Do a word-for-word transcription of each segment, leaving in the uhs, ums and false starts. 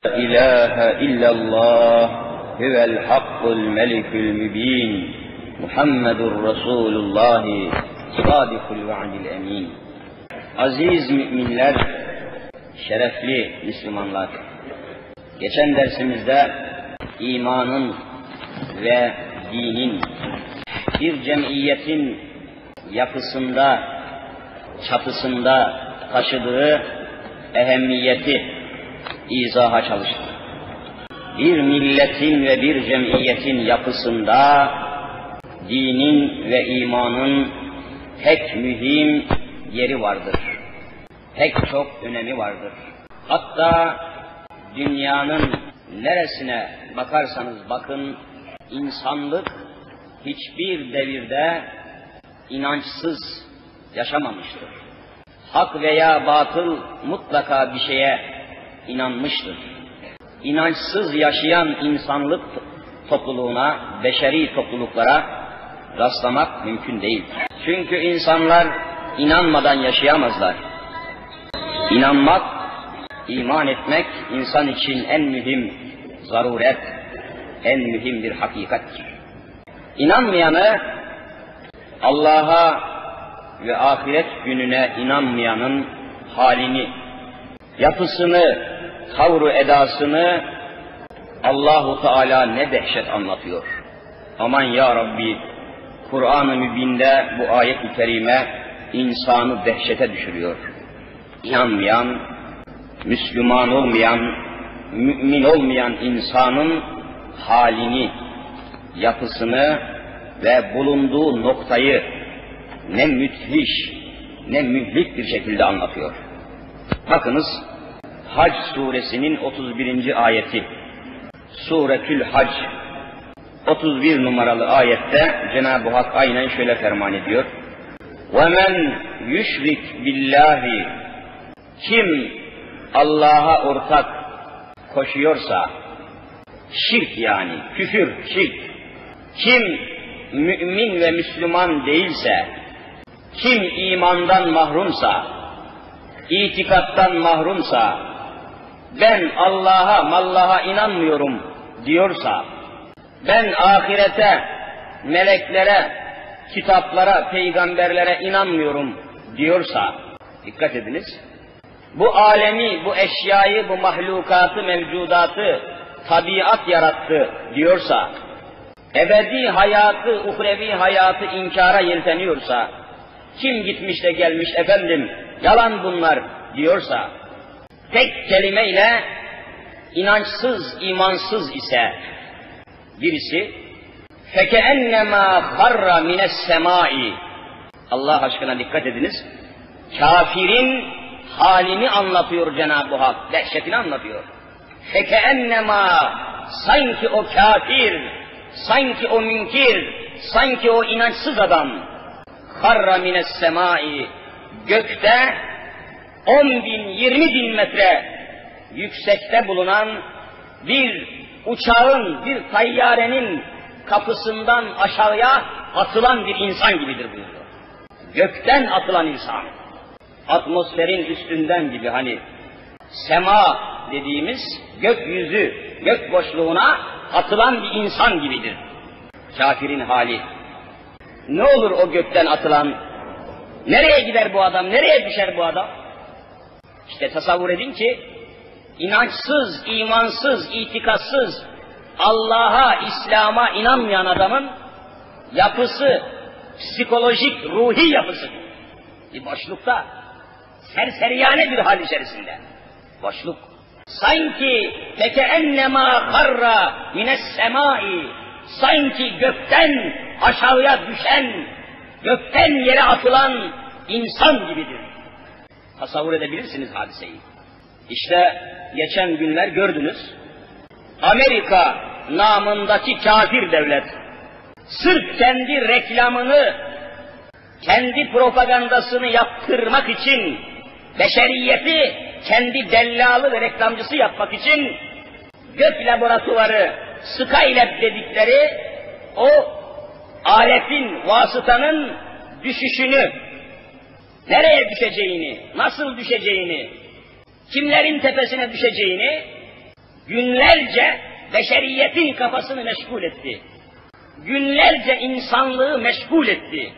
لا إله إلا الله هو الحق الملك المبين محمد رسول الله صادق الوعد الأمين. Aziz müminler, şerefli Müslümanlar, geçen dersimizde imanın ve dinin bir cemiyetin yapısında, çatısında taşıdığı ehemmiyeti izaha çalıştık. Bir milletin ve bir cemiyetin yapısında dinin ve imanın pek mühim yeri vardır. Pek çok önemi vardır. Hatta dünyanın neresine bakarsanız bakın, insanlık hiçbir devirde inançsız yaşamamıştır. Hak veya batıl mutlaka bir şeye inanmıştır. İnançsız yaşayan insanlık topluluğuna, beşeri topluluklara rastlamak mümkün değil. Çünkü insanlar inanmadan yaşayamazlar. İnanmak, iman etmek insan için en mühim zaruret, en mühim bir hakikattir. İnanmayanı, Allah'a ve ahiret gününe inanmayanın halini, yapısını, tavrı edasını Allahu Teala ne dehşet anlatıyor. Aman ya Rabbi, Kur'an-ı Mübin'de bu ayet-i kerime insanı dehşete düşürüyor. İnanmayan, Müslüman olmayan, mümin olmayan insanın halini, yapısını ve bulunduğu noktayı ne müthiş, ne mühlik bir şekilde anlatıyor. Bakınız, Hac suresinin otuz birinci ayeti, Suretül Hac, otuz bir numaralı ayette Cenab-ı Hak aynen şöyle ferman ediyor. وَمَنْ يُشْرِكْ بِاللّٰهِ Kim Allah'a ortak koşuyorsa, şirk yani, küfür, şirk, kim mümin ve Müslüman değilse, kim imandan mahrumsa, itikattan mahrumsa, ben Allah'a, mallaha inanmıyorum diyorsa, ben ahirete, meleklere, kitaplara, peygamberlere inanmıyorum diyorsa, dikkat ediniz, bu alemi, bu eşyayı, bu mahlukatı, mevcudatı, tabiat yarattı diyorsa, ebedi hayatı, uhrevi hayatı inkara yelteniyorsa, kim gitmiş de gelmiş efendim, yalan bunlar diyorsa, tek kelimeyle inançsız, imansız ise birisi, فَكَأَنَّمَا خَرَّ مِنَ السَّمَاءِ Allah aşkına dikkat ediniz, kafirin halini anlatıyor Cenab-ı Hak, dehşetini anlatıyor. فَكَأَنَّمَا sanki o kafir, sanki o münkir, sanki o inançsız adam, خَرَّ مِنَ السَّمَاءِ gökte on bin, yirmi bin metre yüksekte bulunan bir uçağın, bir tayyarenin kapısından aşağıya atılan bir insan gibidir buyuruyor. Gökten atılan insan. Atmosferin üstünden gibi, hani sema dediğimiz gökyüzü, gök boşluğuna atılan bir insan gibidir. Kafirin hali. Ne olur o gökten atılan? Nereye gider bu adam? Nereye düşer bu adam? İşte tasavvur edin ki, inançsız, imansız, itikatsız, Allah'a, İslam'a inanmayan adamın yapısı, psikolojik, ruhi yapısı bir boşlukta, serseriyane bir hal içerisinde. Boşluk. Sanki فَكَأَنَّمَا خَرَّ مِنَ السَّمَاءِ sanki gökten aşağıya düşen, gökten yere atılan insan gibidir. Tasavvur edebilirsiniz hadiseyi. İşte geçen günler gördünüz, Amerika namındaki kafir devlet, sırf kendi reklamını, kendi propagandasını yaptırmak için, beşeriyeti kendi dellalı ve reklamcısı yapmak için, gök laboratuvarı, Skylab dedikleri o aletin, vasıtanın düşüşünü, nereye düşeceğini, nasıl düşeceğini, kimlerin tepesine düşeceğini Günlerce beşeriyetin kafasını meşgul etti. Günlerce insanlığı meşgul etti.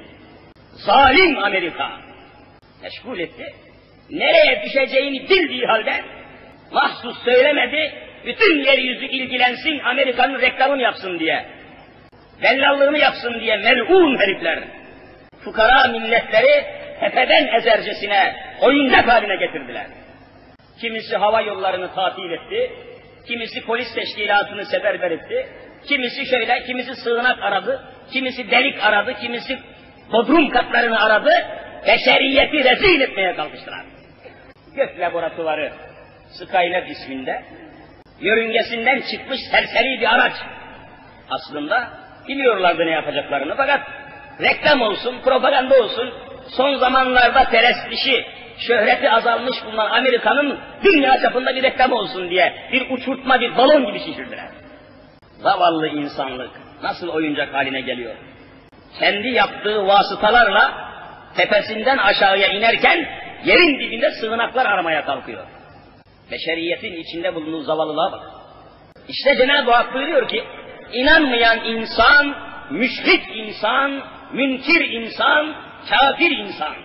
Zalim Amerika meşgul etti. Nereye düşeceğini bildiği halde mahsus söylemedi, bütün yeryüzü ilgilensin, Amerika'nın reklamını yapsın diye, dellallığını yapsın diye mel'un herifler, fukara milletleri tepeden ezercesine oyuncak haline getirdiler. Kimisi hava yollarını tatil etti, kimisi polis teşkilatını seferber etti, kimisi şöyle, kimisi sığınak aradı, kimisi delik aradı, kimisi bodrum katlarını aradı, beşeriyeti rezil etmeye kalkıştılar. Gök laboratuvarı, Skylab isminde, yörüngesinden çıkmış serseri bir araç. Aslında biliyorlardı ne yapacaklarını, fakat reklam olsun, propaganda olsun, son zamanlarda perestişi, şöhreti azalmış bulunan Amerika'nın dünya çapında bir reklam olsun diye bir uçurtma, bir balon gibi şişirdiler. Zavallı insanlık nasıl oyuncak haline geliyor? Kendi yaptığı vasıtalarla tepesinden aşağıya inerken yerin dibinde sığınaklar aramaya kalkıyor. Beşeriyetin içinde bulunduğu zavallılığa bak. İşte Cenab-ı Hak buyuruyor ki, inanmayan insan, müşrik insan, münkir insan, kafir insan.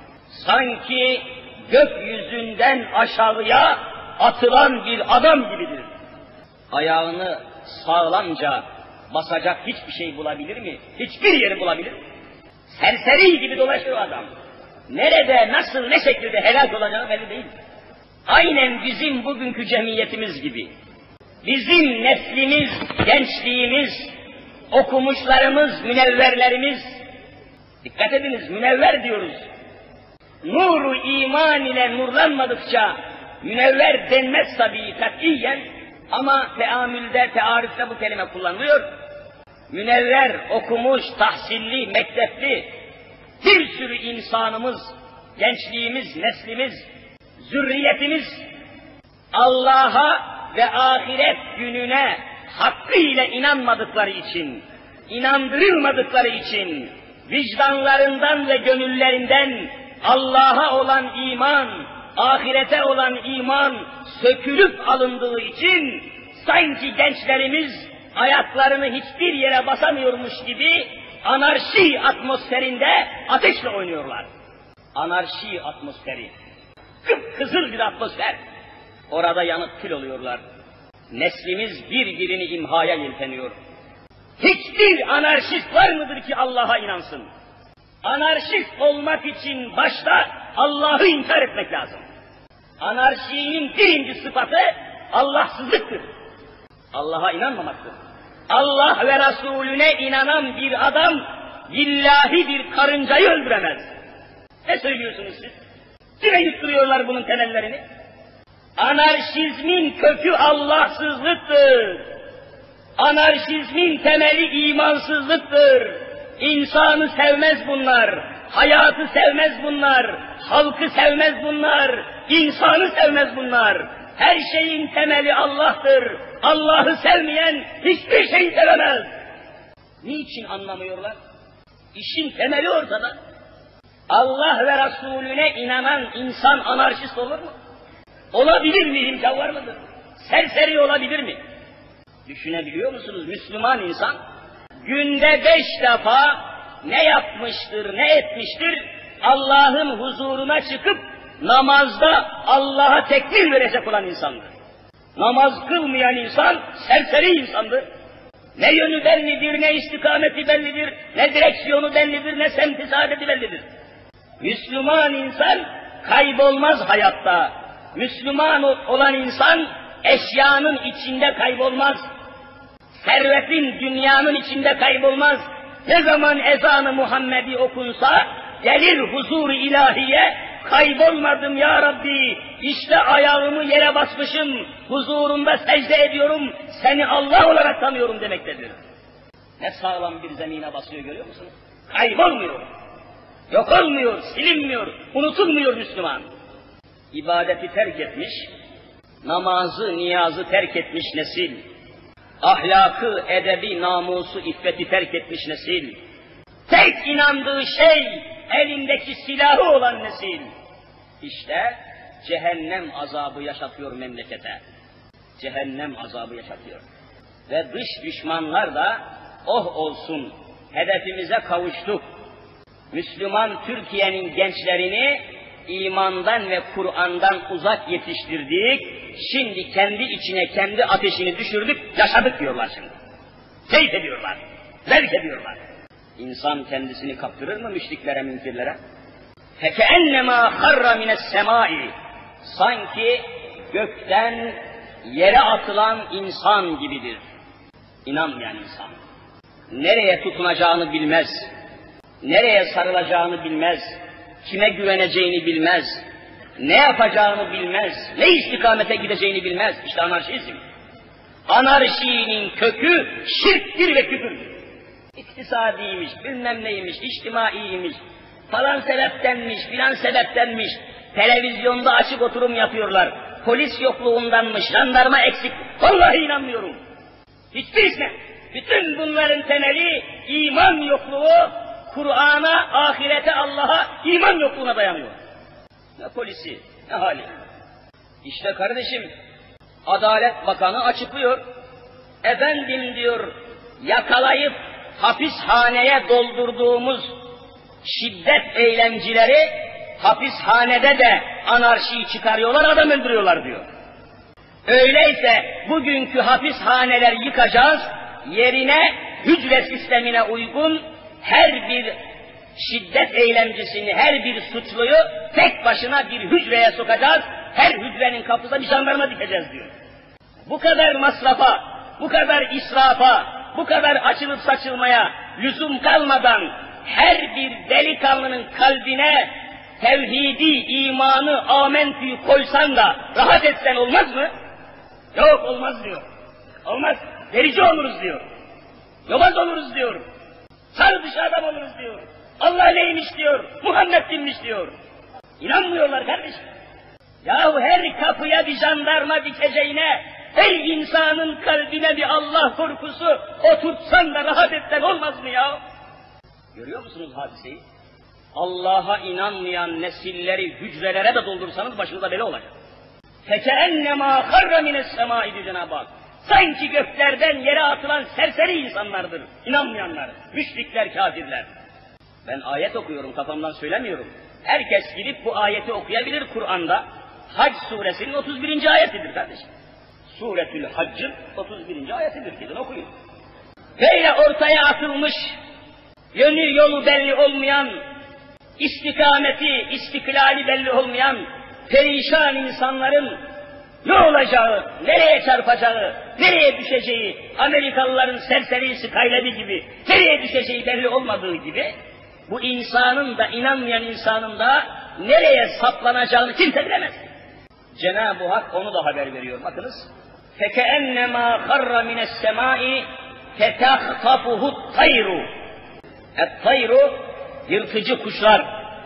Sanki gökyüzünden aşağıya atılan bir adam gibidir. Ayağını sağlamca basacak hiçbir şey bulabilir mi? Hiçbir yeri bulabilir mi? Serseri gibi dolaşıyor adam. Nerede, nasıl, ne şekilde helak olacağı belli değil. Aynen bizim bugünkü cemiyetimiz gibi. Bizim neslimiz, gençliğimiz, okumuşlarımız, münevverlerimiz, dikkat ediniz, münevver diyoruz. Nuru iman ile nurlanmadıkça münevver denmez tabii katiyen, ama teamülde, tearifte bu kelime kullanılıyor. Münevver, okumuş, tahsilli, mektepli bir sürü insanımız, gençliğimiz, neslimiz, zürriyetimiz Allah'a ve ahiret gününe hakkıyla inanmadıkları için, inandırılmadıkları için, vicdanlarından ve gönüllerinden Allah'a olan iman, ahirete olan iman sökülüp alındığı için sanki gençlerimiz ayaklarını hiçbir yere basamıyormuş gibi anarşi atmosferinde ateşle oynuyorlar. Anarşi atmosferi, kıpkızıl bir atmosfer. Orada yanıp kül oluyorlar. Neslimiz birbirini imhaya yelteniyor. Hiçbir anarşist var mıdır ki Allah'a inansın? Anarşist olmak için başta Allah'ı inkar etmek lazım. Anarşinin birinci sıfatı Allahsızlıktır. Allah'a inanmamaktır. Allah ve Resulüne inanan bir adam billahi bir karıncayı öldüremez. Ne söylüyorsunuz siz? Kime yutturuyorlar bunun temellerini? Anarşizmin kökü Allahsızlıktır. Anarşizmin temeli imansızlıktır. İnsanı sevmez bunlar, hayatı sevmez bunlar, halkı sevmez bunlar, insanı sevmez bunlar. Her şeyin temeli Allah'tır. Allah'ı sevmeyen hiçbir şeyi sevemez. Niçin anlamıyorlar? İşin temeli ortada. Allah ve Resulüne inanan insan anarşist olur mu? Olabilir mi? İmkan var mıdır? Serseri olabilir mi? Düşünebiliyor musunuz? Müslüman insan günde beş defa ne yapmıştır, ne etmiştir? Allah'ın huzuruna çıkıp namazda Allah'a tekbir verecek olan insandır. Namaz kılmayan insan serseri insandır. Ne yönü bellidir, ne istikameti bellidir, ne direksiyonu bellidir, ne semti saadeti bellidir. Müslüman insan kaybolmaz hayatta. Müslüman olan insan eşyanın içinde kaybolmaz. Servetin, dünyanın içinde kaybolmaz. Ne zaman ezanı Muhammedi okunsa gelir huzur-u ilahiye, kaybolmadım ya Rabbi, işte ayağımı yere basmışım, huzurunda secde ediyorum, seni Allah olarak tanıyorum demektedir. Ne sağlam bir zemine basıyor, görüyor musunuz? Kaybolmuyor, yok olmuyor, silinmiyor, unutulmuyor Müslüman. İbadeti terk etmiş, namazı, niyazı terk etmiş nesil, ahlakı, edebi, namusu, iffeti terk etmiş nesil, tek inandığı şey elindeki silahı olan nesil. İşte cehennem azabı yaşatıyor memlekete. cehennem azabı yaşatıyor. Ve dış düşmanlar da oh olsun hedefimize kavuştuk. Müslüman Türkiye'nin gençlerini imandan ve Kur'an'dan uzak yetiştirdik. Şimdi kendi içine kendi ateşini düşürdük, yaşadık diyorlar şimdi. Keyif ediyorlar, zevk ediyorlar. İnsan kendisini kaptırır mı müşriklere, münkirlere? فَكَأَنَّمَا خَرَّ مِنَ السَّمَاءِ Sanki gökten yere atılan insan gibidir. İnanmayan insan. Nereye tutunacağını bilmez. Nereye sarılacağını bilmez. Kime güveneceğini bilmez. Ne yapacağını bilmez. Ne istikamete gideceğini bilmez. İşte anarşizm. Anarşinin kökü şirktir ve küfürdür. İktisadiymiş, bilmem neymiş, içtimaiymiş, falan sebeptenmiş, filan sebeptenmiş. Televizyonda açık oturum yapıyorlar. Polis yokluğundanmış, jandarma eksik. Vallahi inanmıyorum. Hiçbirisine. Bütün bunların temeli iman yokluğu, Kur'an'a, ahirete, Allah'a iman yokluğuna dayanıyor. Ne polisi, ne hali. İşte kardeşim, Adalet Bakanı açıklıyor. Efendim diyor, yakalayıp hapishaneye doldurduğumuz şiddet eylemcileri hapishanede de anarşiyi çıkarıyorlar, adam öldürüyorlar diyor. Öyleyse bugünkü hapishaneler yıkacağız, yerine hücre sistemine uygun her bir şiddet eylemcisini, her bir suçluyu tek başına bir hücreye sokacağız, her hücrenin kapısına bir jandarma dikeceğiz diyor. Bu kadar masrafa, bu kadar israfa, bu kadar açılıp saçılmaya lüzum kalmadan her bir delikanlının kalbine tevhidi, imanı, amentüyü koysan da rahat etsen olmaz mı? Yok, olmaz diyor. Olmaz, verici oluruz diyor. Yobaz oluruz diyor. Sarı dışı adam oluruz diyor. Allah neymiş diyor, Muhammed kimmiş diyor. İnanmıyorlar kardeşim. Yahu her kapıya bir jandarma dikeceğine, her insanın kalbine bir Allah korkusu oturtsan da rahat etsen olmaz mı ya? Görüyor musunuz hadiseyi? Allah'a inanmayan nesilleri hücrelere de doldursanız başınıza bela olacak. فَكَأَنَّمَا خَرَّ مِنَ السَّمَاءِ diyor Cenab-ı Hak. Sanki göklerden yere atılan serseri insanlardır. İnanmayanlar, müşrikler, kafirler. Ben ayet okuyorum, kafamdan söylemiyorum. Herkes gidip bu ayeti okuyabilir Kur'an'da. Hac suresinin otuz birinci ayetidir kardeşim. Suretül Hacc'ın otuz birinci ayetidir. Gidin okuyun. Böyle ortaya atılmış, yönü yolu belli olmayan, istikameti, istiklali belli olmayan perişan insanların ne olacağı, nereye çarpacağı, nereye düşeceği, Amerikalıların serseri Skylab'i gibi nereye düşeceği belli olmadığı gibi, bu insanın da, inanmayan insanın da nereye saplanacağını kimse bilemez. Cenab-ı Hak onu da haber veriyor. Bakınız. فَكَأَنَّمَا خَرَّ مِنَ السَّمَاءِ فَتَخْطَفُهُ الطَّيْرُ Et-tayru, yırtıcı kuşlar.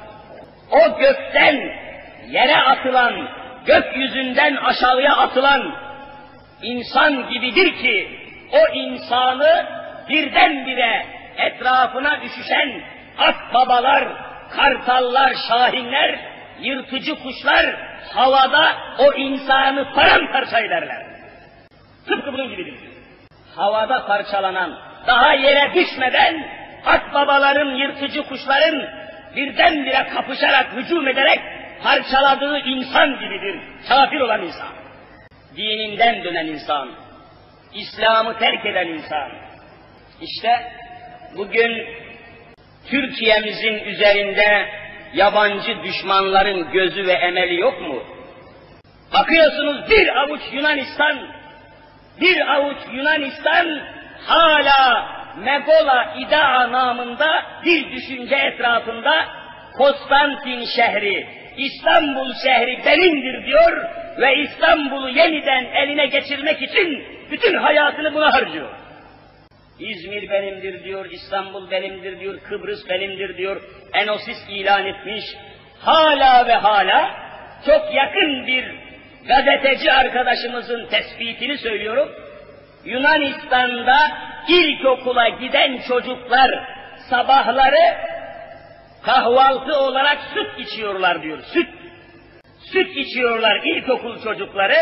O gökten yere atılan, gökyüzünden aşağıya atılan insan gibidir ki, o insanı birdenbire etrafına üşüşen akbabalar, kartallar, şahinler, yırtıcı kuşlar havada o insanı paramparça ederler. Tıpkı bunun gibidir. Havada parçalanan, daha yere düşmeden akbabaların, yırtıcı kuşların birdenbire kapışarak, hücum ederek parçaladığı insan gibidir. Kafir olan insan. Dininden dönen insan. İslam'ı terk eden insan. İşte bugün Türkiye'mizin üzerinde yabancı düşmanların gözü ve emeli yok mu? Bakıyorsunuz bir avuç Yunanistan, bir avuç Yunanistan hala Megola İdaa namında bir düşünce etrafında Konstantin şehri, İstanbul şehri benimdir diyor ve İstanbul'u yeniden eline geçirmek için bütün hayatını buna harcıyor. İzmir benimdir diyor, İstanbul benimdir diyor, Kıbrıs benimdir diyor, Enosis ilan etmiş. Hala ve hala çok yakın bir gazeteci arkadaşımızın tespitini söylüyorum. Yunanistan'da ilkokula giden çocuklar sabahları kahvaltı olarak süt içiyorlar diyor, süt. Süt içiyorlar ilkokul çocukları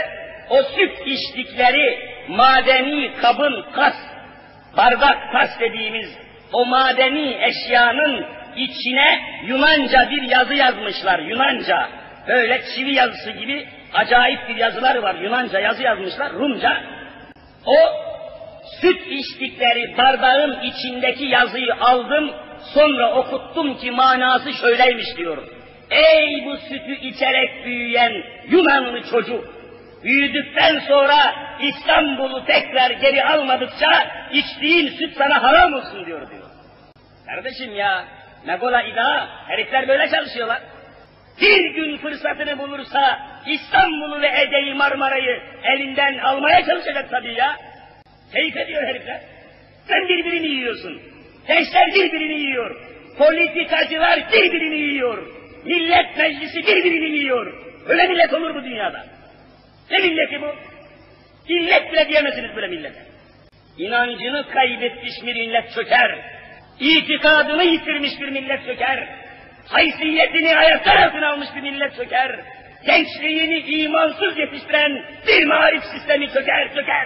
o süt içtikleri madeni kabın kas, bardak tas dediğimiz o madeni eşyanın içine Yunanca bir yazı yazmışlar, Yunanca. Böyle çivi yazısı gibi acayip bir yazılar var, Yunanca yazı yazmışlar, Rumca. O süt içtikleri bardağın içindeki yazıyı aldım, sonra okuttum ki manası şöyleymiş diyor. Ey bu sütü içerek büyüyen Yunanlı çocuk! Büyüdükten sonra İstanbul'u tekrar geri almadıkça içtiğin süt sana haram olsun diyor diyor. Kardeşim ya, Megola İda, herifler böyle çalışıyorlar. Bir gün fırsatını bulursa İstanbul'u ve Ege'yi, Marmara'yı elinden almaya çalışacak tabii ya. Keyif ediyor herifler. Sen birbirini yiyorsun. Gençler birbirini yiyor. Politikacılar birbirini yiyor. Millet meclisi birbirini yiyor. Öyle millet olur bu dünyada. Ne milleti bu? İllet bile diyemezsiniz böyle millete. İnancını kaybetmiş bir millet çöker. İtikadını yitirmiş bir millet çöker. Haysiyetini ayaklar altına almış bir millet çöker. Gençliğini imansız yetiştiren bir marif sistemi çöker çöker.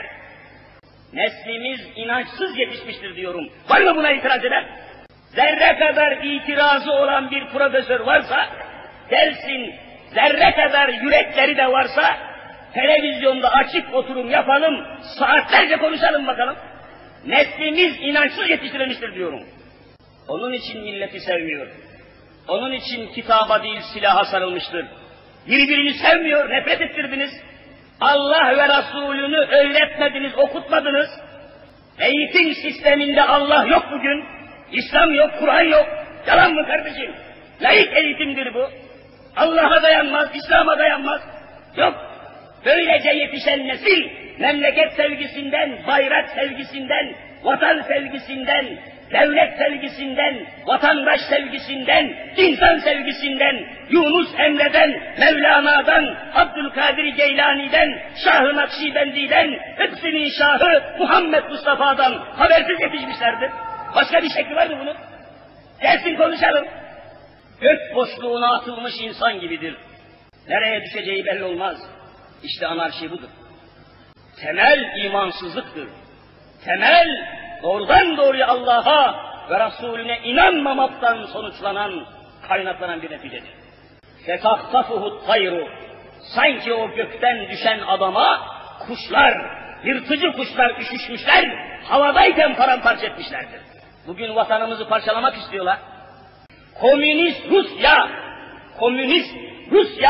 Neslimiz inançsız yetişmiştir diyorum. Var mı buna itiraz eden? Zerre kadar itirazı olan bir profesör varsa, gelsin, zerre kadar yürekleri de varsa, televizyonda açık oturum yapalım, saatlerce konuşalım bakalım. Neslimiz inançsız yetiştirilmiştir diyorum. Onun için milleti sevmiyor. Onun için kitaba değil silaha sarılmıştır. Birbirini sevmiyor, nefret ettirdiniz. Allah ve Resulünü öğretmediniz, okutmadınız. Eğitim sisteminde Allah yok bugün. İslam yok, Kur'an yok. Yalan mı kardeşim? Laik eğitimdir bu. Allah'a dayanmaz, İslam'a dayanmaz. Yok. Böylece yetişen nesil, memleket sevgisinden, bayrak sevgisinden, vatan sevgisinden, devlet sevgisinden, vatandaş sevgisinden, insan sevgisinden, Yunus Emre'den, Mevlana'dan, Abdülkadir Geylani'den, Şah-ı Nakşibendi'den, hepsinin Şahı Muhammed Mustafa'dan habersiz yetişmişlerdir. Başka bir şekli var mı bunun? Gelsin konuşalım. Gök boşluğuna atılmış insan gibidir. Nereye düşeceği belli olmaz. İşte anarşi budur. Temel imansızlıktır. Temel doğrudan doğruya Allah'a ve Resulüne inanmamaktan sonuçlanan, kaynaklanan bir neticedir. فَتَخْتَفُهُ الطَّيْرُ Sanki o gökten düşen adama kuşlar, yırtıcı kuşlar üşüşmüşler, havadayken paramparça etmişlerdir. Bugün vatanımızı parçalamak istiyorlar. Komünist Rusya, komünist Rusya,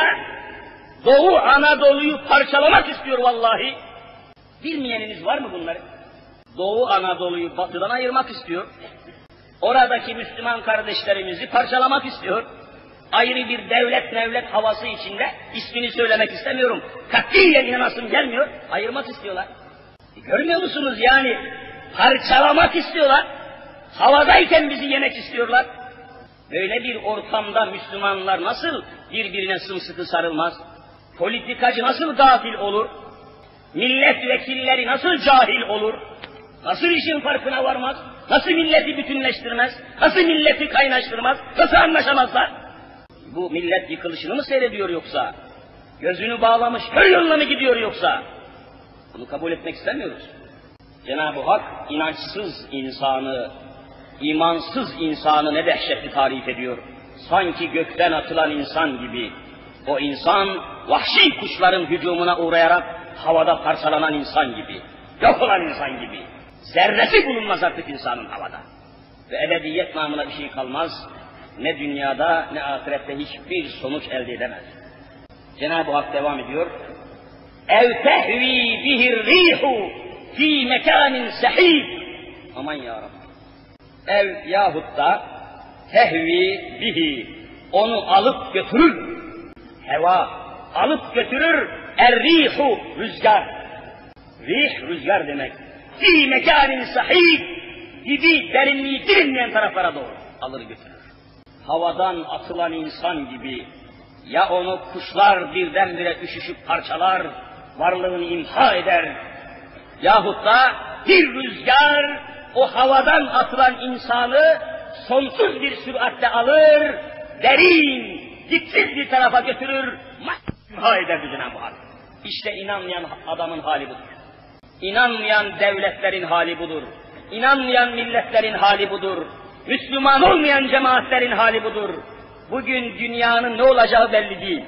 Doğu Anadolu'yu parçalamak istiyor vallahi. Bilmeyeniniz var mı bunları? Doğu Anadolu'yu batıdan ayırmak istiyor. Oradaki Müslüman kardeşlerimizi parçalamak istiyor. Ayrı bir devlet mevlet havası içinde, ismini söylemek istemiyorum. Katiyen inanasım gelmiyor, ayırmak istiyorlar. E, görmüyor musunuz yani? Parçalamak istiyorlar. Havadayken bizi yemek istiyorlar. Böyle bir ortamda Müslümanlar nasıl birbirine sımsıkı sarılmaz? Politikacı nasıl gafil olur? Milletvekilleri nasıl cahil olur? Nasıl işin farkına varmaz? Nasıl milleti bütünleştirmez? Nasıl milleti kaynaştırmaz? Nasıl anlaşamazlar? Bu millet yıkılışını mı seyrediyor yoksa? Gözünü bağlamış kör yoluna mı gidiyor yoksa? Bunu kabul etmek istemiyoruz. Cenab-ı Hak inançsız insanı, imansız insanı ne dehşetli tarif ediyor. Sanki gökten atılan insan gibi. O insan vahşi kuşların hücumuna uğrayarak havada parçalanan insan gibi. Yok olan insan gibi. Zerresi bulunmaz artık insanın havada. Ve ebediyet namına bir şey kalmaz. Ne dünyada ne ahirette hiçbir sonuç elde edemez. Cenab-ı Hak devam ediyor. اَوْ تَهْو۪ي بِهِ الرِّيحُ ف۪ي مَكَانٍ سَح۪يبٍ Aman ya Rabbi. Ev yahut da tehvi bihi, onu alıp götürür. Heva alıp götürür. Er-rihu, rüzgar. Rih, rüzgar demek. Fî mekânin sahîb, gibi derinliği bilinmeyen taraflara doğru alır götürür. Havadan atılan insan gibi, ya onu kuşlar birdenbire üşüşüp parçalar, varlığını imha eder, yahut da bir rüzgar o havadan atılan insanı sonsuz bir süratle alır, derin, dipsiz bir tarafa götürür, imha eder Cenab-ı Hak. İşte inanmayan adamın hali budur. İnanmayan devletlerin hali budur. İnanmayan milletlerin hali budur. Müslüman olmayan cemaatlerin hali budur. Bugün dünyanın ne olacağı belli değil.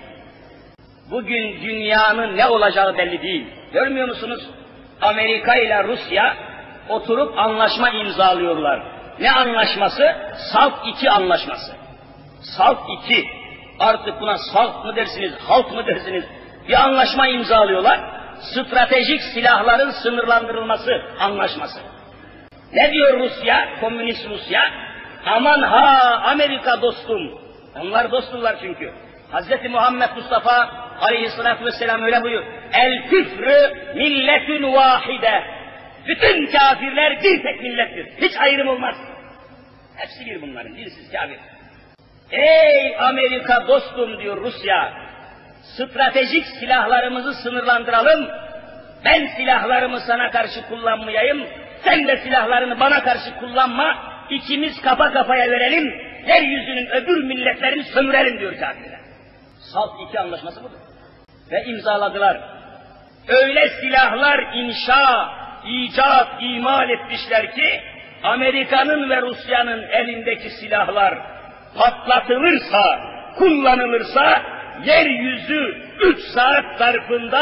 Bugün dünyanın ne olacağı belli değil. Görmüyor musunuz? Amerika ile Rusya oturup anlaşma imzalıyorlar. Ne anlaşması? Salt iki anlaşması. Salt iki. Artık buna salt mı dersiniz, halt mı dersiniz? Bir anlaşma imzalıyorlar. Stratejik silahların sınırlandırılması anlaşması. Ne diyor Rusya, komünist Rusya? Aman ha Amerika dostum. Onlar dosturlar çünkü. Hazreti Muhammed Mustafa aleyhissalatü vesselam öyle buyuruyor. El küfrü milletün vahide. Bütün kafirler bir tek millettir. Hiç ayrım olmaz. Hepsi bir bunların, birisiz kafir. Ey Amerika dostum diyor Rusya. Stratejik silahlarımızı sınırlandıralım. Ben silahlarımı sana karşı kullanmayayım. Sen de silahlarını bana karşı kullanma. İkimiz kafa kafaya verelim. Yeryüzünün öbür milletlerini sömürelim diyor kafirler. Salt iki anlaşması budur. Ve imzaladılar. Öyle silahlar inşa, icat, imal etmişler ki Amerika'nın ve Rusya'nın elindeki silahlar patlatılırsa, kullanılırsa yeryüzü üç saat zarfında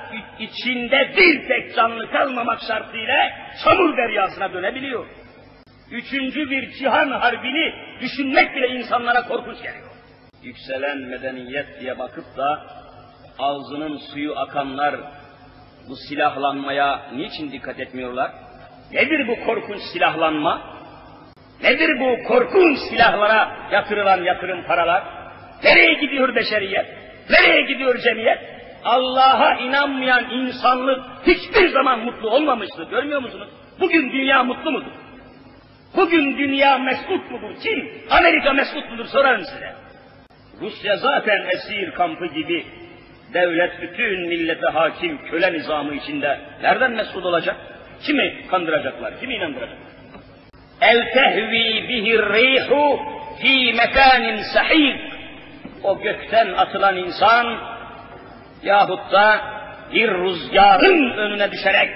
içinde bir tek canlı kalmamak şartıyla çamur deryasına dönebiliyor. Üçüncü bir cihan harbini düşünmek bile insanlara korkunç geliyor. Yükselen medeniyet diye bakıp da ağzının suyu akanlar bu silahlanmaya niçin dikkat etmiyorlar? Nedir bu korkunç silahlanma? Nedir bu korkunç silahlara yatırılan yatırım paralar? Nereye gidiyor beşeriyet? Nereye gidiyor cemiyet? Allah'a inanmayan insanlık hiçbir zaman mutlu olmamıştır. Görmüyor musunuz? Bugün dünya mutlu mudur? Bugün dünya mesut mudur? Kim? Amerika mesut mudur? Sorarım size. Rusya zaten esir kampı gibi. Devlet bütün millete hakim köle nizamı içinde. Nereden mesut olacak? Kimi kandıracaklar? Kimi inandıracaklar? El tehvi bihir rihu fi mekanin sahih. O gökten atılan insan yahut da bir rüzgarın önüne düşerek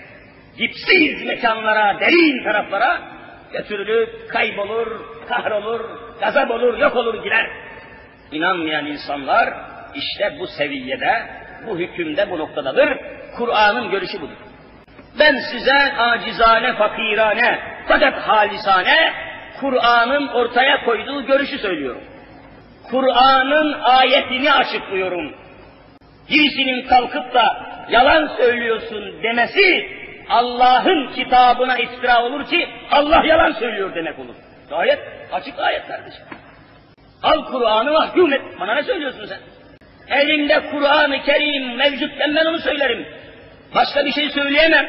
dipsiz mekanlara, derin taraflara götürülüp kaybolur, kahrolur, gazap olur, yok olur gider. İnanmayan insanlar işte bu seviyede, bu hükümde, bu noktadadır. Kur'an'ın görüşü budur. Ben size acizane, fakirane, fakat halisane Kur'an'ın ortaya koyduğu görüşü söylüyorum. Kur'an'ın ayetini açıklıyorum. Birisinin kalkıp da yalan söylüyorsun demesi Allah'ın kitabına iftira olur ki Allah yalan söylüyor demek olur. Ayet, açık ayet kardeşim. Al Kur'an'ı mahkum et. Bana ne söylüyorsun sen? Elimde Kur'an-ı Kerim mevcutken ben onu söylerim. Başka bir şey söyleyemem.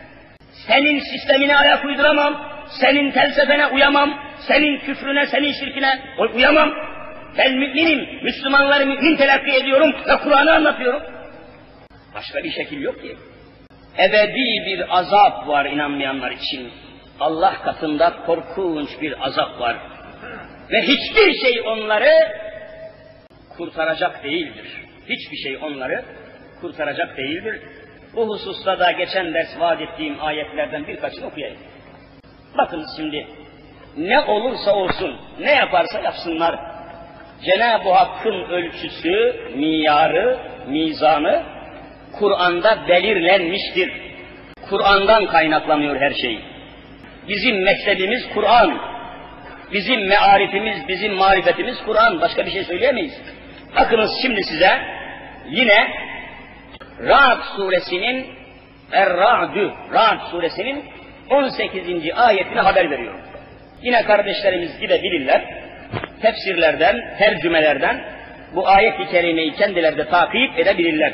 Senin sistemine ayak uyduramam. Senin felsefene uyamam. Senin küfrüne, senin şirkine uyamam. Ben müminim. Müslümanları mümin telakki ediyorum ve Kur'an'ı anlatıyorum. Başka bir şekil yok ki. Ebedi bir azap var inanmayanlar için. Allah katında korkunç bir azap var. Ve hiçbir şey onları kurtaracak değildir. Hiçbir şey onları kurtaracak değildir. Bu hususta da geçen ders vaat ettiğim ayetlerden birkaçını okuyayım. Bakın şimdi, ne olursa olsun, ne yaparsa yapsınlar, Cenab-ı Hakk'ın ölçüsü, miyarı, mizanı Kur'an'da belirlenmiştir. Kur'an'dan kaynaklanıyor her şey. Bizim mektebimiz Kur'an, bizim mearifimiz, bizim marifetimiz Kur'an, başka bir şey söyleyemeyiz. Bakınız şimdi size yine Ra'd suresinin Er-Ra'dü, Ra'd suresinin on sekizinci ayetine haber veriyorum. Yine kardeşlerimiz gidebilirler, tefsirlerden, tercümelerden bu ayet-i kerimeyi kendileri de takip edebilirler.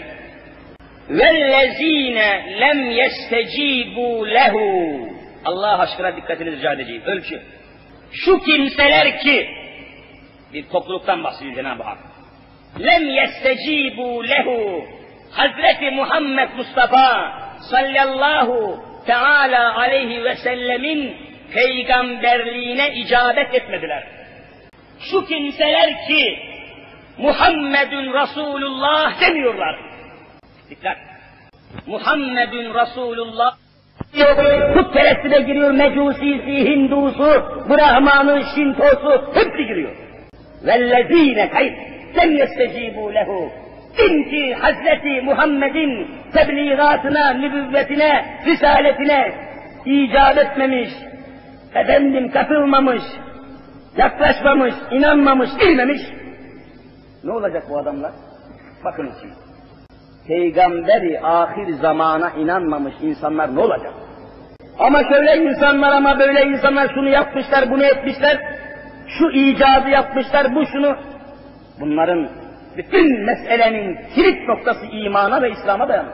وَالَّذ۪ينَ لَمْ يَسْتَج۪يبُوا لَهُ Allah aşkına dikkatini rica edeceğim. Ölçü. Şu kimseler ki, bir topluluktan bahsediyor Cenab-ı Hak. لَمْ يَسْتَج۪يبُوا لَهُ Hazreti Muhammed Mustafa sallallahu teala aleyhi ve sellemin peygamberliğine icabet etmediler. Şu kimseler ki Muhammedun Resulullah demiyorlar. İstikrar. Muhammedun Resulullah. Putperesti de giriyor, Mecusisi, Hindusu, Brahmanı, Şintosu, hepsi giriyor. Vellezîne kayt lem yestecibû lehu. Kim ki Hazreti Muhammed'in tebliğatına, nübüvvetine, risaletine icap etmemiş, efendim katılmamış, yaklaşmamış, inanmamış, bilmemiş, ne olacak bu adamlar? Bakın şimdi. Peygamberi ahir zamana inanmamış insanlar ne olacak? Ama şöyle insanlar, ama böyle insanlar şunu yapmışlar, bunu etmişler, şu icadı yapmışlar, bu şunu. Bunların bütün meselenin kilit noktası imana ve İslam'a dayanır.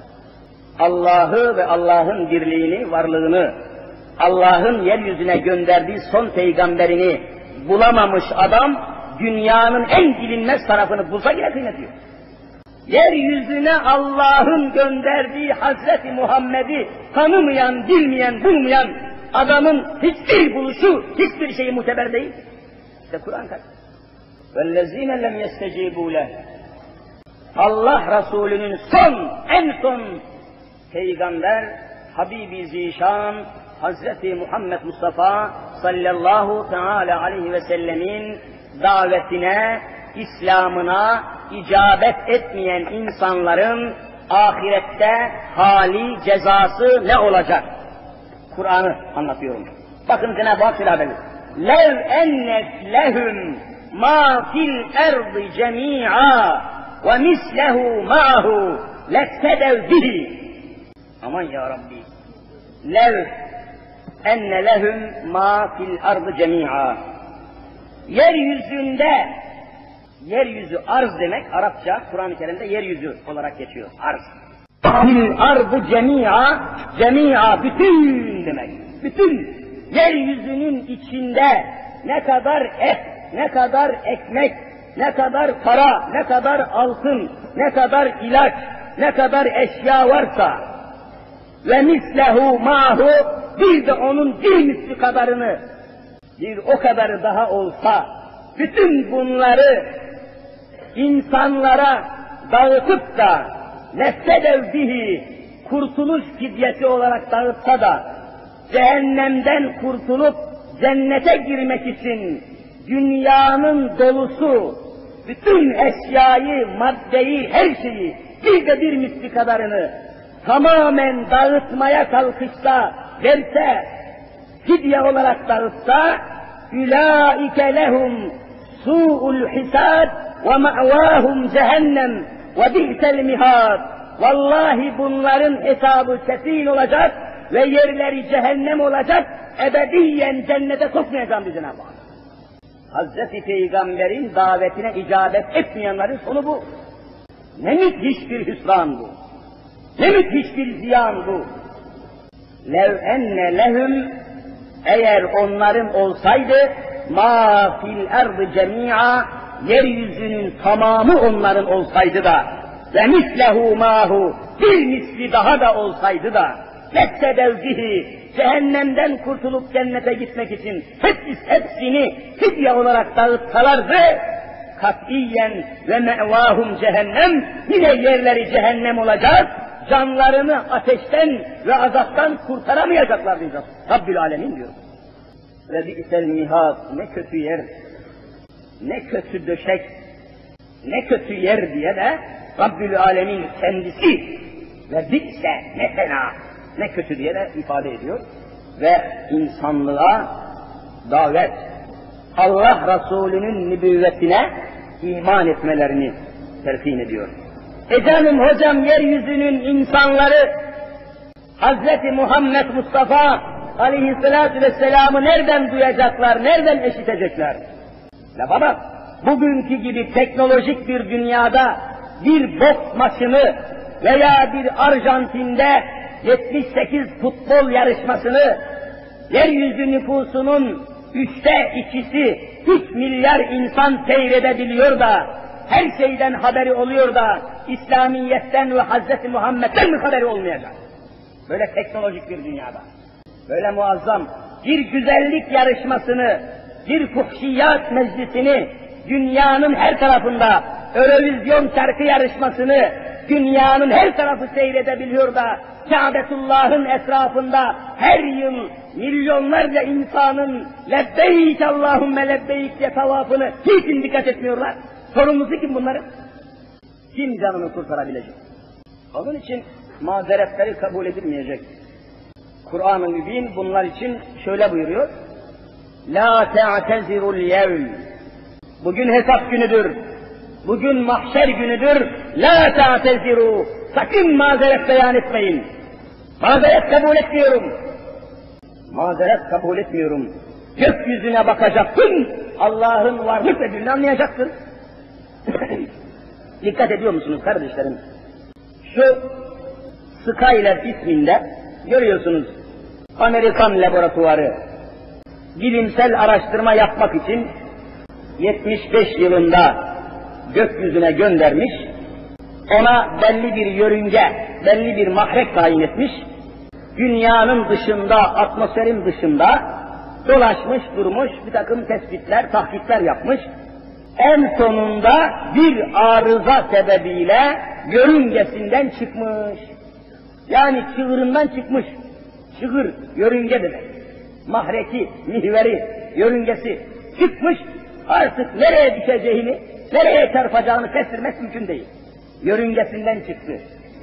Allah'ı ve Allah'ın birliğini, varlığını, Allah'ın yeryüzüne gönderdiği son peygamberini bulamamış adam, dünyanın en bilinmez tarafını bulsa yine kıynatıyor. Yeryüzüne Allah'ın gönderdiği Hazreti Muhammed'i tanımayan, bilmeyen, bulmayan adamın hiçbir buluşu, hiçbir şeyi muteber değil. İşte Kur'an kaç. وَالَّذ۪ينَ لَمْ يَسْتَجِيبُوا لَهُ. Allah Resulü'nün son, en son peygamber, Habibi Zişan, Hazreti Muhammed Mustafa sallallahu teala aleyhi ve sellemin davetine, İslam'ına icabet etmeyen insanların ahirette hali, cezası ne olacak? Kur'an'ı anlatıyorum. Bakın Cenab-ı Hak şöyle haberler. لَوْ اَنَّتْ لَهُمْ مَا فِي الْاَرْضِ جَمِيعًا وَمِسْلَهُ مَعَهُ لَفْتَدَوْ بِهِ. Aman ya Rabbi. لَوْ اَنَّ لَهُمْ مَا فِي الْاَرْضِ جَمِيعًا. Yeryüzünde, yeryüzü arz demek, Arapça, Kur'an-ı Kerim'de yeryüzü olarak geçiyor, arz. Fil ardı cemi'a, cemi'a, bütün demek, bütün yeryüzünün içinde ne kadar et, ne kadar ekmek, ne kadar para, ne kadar altın, ne kadar ilaç, ne kadar eşya varsa ve mislehu mahu, bir de onun bir misli kadarını, bir o kadarı daha olsa, bütün bunları insanlara dağıtıp da nefsedev bihi, kurtuluş fidyesi olarak dağıtsa da, cehennemden kurtulup cennete girmek için dünyanın dolusu, bütün eşyayı, maddeyi, her şeyi, bir de bir misli kadarını tamamen dağıtmaya kalkışsa, verse, fidye olarak dağıtsa, ulaike lehum su'ul hisad ve ma'vahum cehennem ve bi'sel mihad. Vallahi bunların hesabı kesin olacak ve yerleri cehennem olacak, ebediyen cennete sokmayacağım bir Cenab-ı Hak. Hazreti Peygamber'in davetine icabet etmeyenlerin sonu bu. Ne müthiş bir hüsran bu. Ne müthiş bir ziyan bu. Lev enne lehum, eğer onların olsaydı, ma fil erdi cemi'a, yeryüzünün tamamı onların olsaydı da, ve mislehu mahu, bir misli daha da olsaydı da, lettedevzihi, cehennemden kurtulup cennete gitmek için hepsi, hepsini fidye olarak dağıtsalardı, katiyen ve me'vahum cehennem, yine yerleri cehennem olacak, canlarını ateşten ve azaptan kurtaramayacaklar diyeceğiz. Rabbül Alemin diyor. Ve bi'sel mihad, ne kötü yer, ne kötü döşek, ne kötü yer diye de Rabbül Alemin kendisi ve bi'se, ne fena, ne kötü diye de ifade ediyor. Ve insanlığa davet, Allah Resulü'nün nübüvvetine iman etmelerini telkin ediyor. E canım hocam, yeryüzünün insanları Hazreti Muhammed Mustafa Aleyhisselatü Vesselam'ı nereden duyacaklar, nereden işitecekler? La baba, bugünkü gibi teknolojik bir dünyada bir boks maçını veya bir Arjantin'de yetmiş sekiz futbol yarışmasını yeryüzü nüfusunun üçte ikisi, üç milyar insan seyredebiliyor da, her şeyden haberi oluyor da, İslamiyet'ten ve Hazreti Muhammed'den mi haberi olmayacak? Böyle teknolojik bir dünyada, böyle muazzam bir güzellik yarışmasını, bir fuhşiyat meclisini, dünyanın her tarafında Eurovision şarkı yarışmasını, dünyanın her tarafı seyredebiliyor da Kâbetullah'ın etrafında her yıl milyonlarca insanın lebbeyk Allahümme lebbeyk diye tavafını hiç dikkat etmiyorlar. Sorumlusu kim bunların? Kim canını kurtarabilecek? Onun için mazeretleri kabul edilmeyecek. Kur'an-ı Mübin bunlar için şöyle buyuruyor. La te'tezirul yevm. Bugün hesap günüdür. Bugün mahşer günüdür. La te'teziru. Sakın mazeret beyan etmeyin. Mazeret kabul etmiyorum. Mazeret kabul etmiyorum. Gökyüzüne bakacaksın. Allah'ın varlık ve gücünü anlayacaksın. Dikkat ediyor musunuz kardeşlerim? Şu Skyler isminde görüyorsunuz Amerikan laboratuvarı bilimsel araştırma yapmak için yetmiş beş yılında gökyüzüne göndermiş, ona belli bir yörünge, belli bir mahrek tayin etmiş, dünyanın dışında, atmosferin dışında dolaşmış durmuş, bir takım tespitler, tahkikler yapmış. En sonunda bir arıza sebebiyle yörüngesinden çıkmış. Yani çığırından çıkmış. Çığır, yörünge demek. Mahreki, mihveri, yörüngesi çıkmış. Artık nereye düşeceğini, nereye çarpacağını kestirmek mümkün değil. Yörüngesinden çıktı.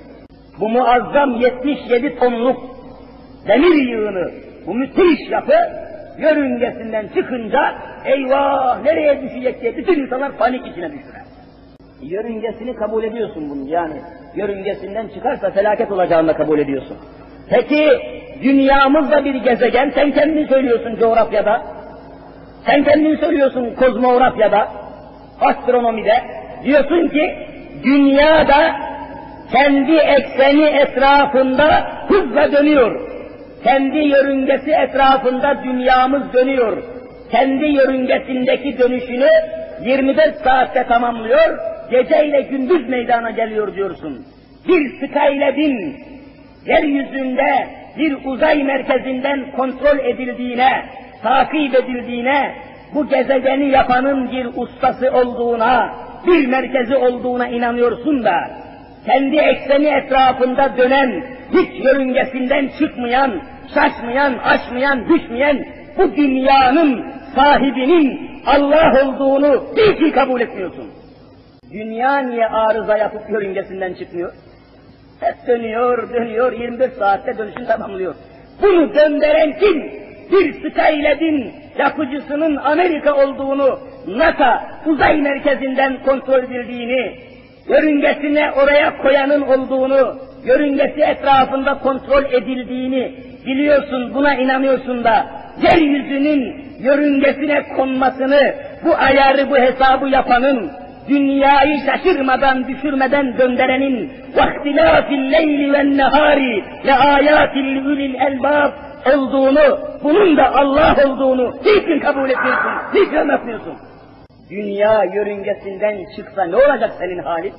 Bu muazzam yetmiş yedi tonluk demir yığını, bu müthiş yapı yörüngesinden çıkınca eyvah nereye düşecek diye bütün insanlar panik içine düştüler. Yörüngesini kabul ediyorsun bunu, yani yörüngesinden çıkarsa felaket olacağını da kabul ediyorsun. Peki dünyamız da bir gezegen, sen kendin söylüyorsun coğrafyada, sen kendin söylüyorsun kozmografyada, astronomide, diyorsun ki dünya da kendi ekseni etrafında hızla dönüyor. Kendi yörüngesi etrafında dünyamız dönüyor. Kendi yörüngesindeki dönüşünü yirmi dört saatte tamamlıyor, geceyle gündüz meydana geliyor diyorsun. Bir Skylab'in yeryüzünde bir uzay merkezinden kontrol edildiğine, takip edildiğine, bu gezegeni yapanın bir ustası olduğuna, bir merkezi olduğuna inanıyorsun da, kendi ekseni etrafında dönen, hiç yörüngesinden çıkmayan, şaşmayan, aşmayan, düşmeyen bu dünyanın sahibinin Allah olduğunu hiç kabul etmiyorsun. Dünya niye arıza yapıp yörüngesinden çıkmıyor? Hep dönüyor, dönüyor, yirmi dört saatte dönüşünü tamamlıyor. Bunu gönderen kim? Bir Skylab'in yapıcısının Amerika olduğunu, NASA uzay merkezinden kontrol edildiğini, yörüngesine oraya koyanın olduğunu, yörüngesi etrafında kontrol edildiğini biliyorsun, buna inanıyorsun da, yeryüzünün yörüngesine konmasını, bu ayarı, bu hesabı yapanın, dünyayı şaşırmadan, düşürmeden döndürenin, وَاخْتِلَافِ اللَّيْلِ وَالنَّهَارِ لَآيَاتِ لِعُلِي الْأَلْبَابِ olduğunu, bunun da Allah olduğunu hiçbir kabul etmiyorsun, hiç anlatmıyorsun. Dünya yörüngesinden çıksa ne olacak senin halin?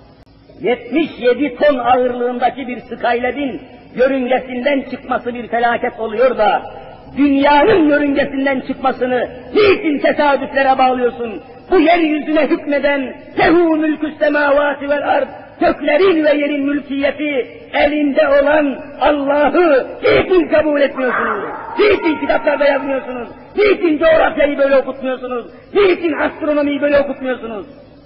yetmiş yedi ton ağırlığındaki bir Skylab'in yörüngesinden çıkması bir felaket oluyor da, dünyanın yörüngesinden çıkmasını niçin tesadüflere bağlıyorsun? Bu yeryüzüne hükmeden tehu mülkü semavati vel ard, göklerin ve yerin mülkiyeti elinde olan Allah'ı niçin kabul etmiyorsunuz? Niçin kitaplarda yazmıyorsunuz? Niçin coğrafyayı böyle okutmuyorsunuz? Niçin astronomiyi böyle okutmuyorsunuz?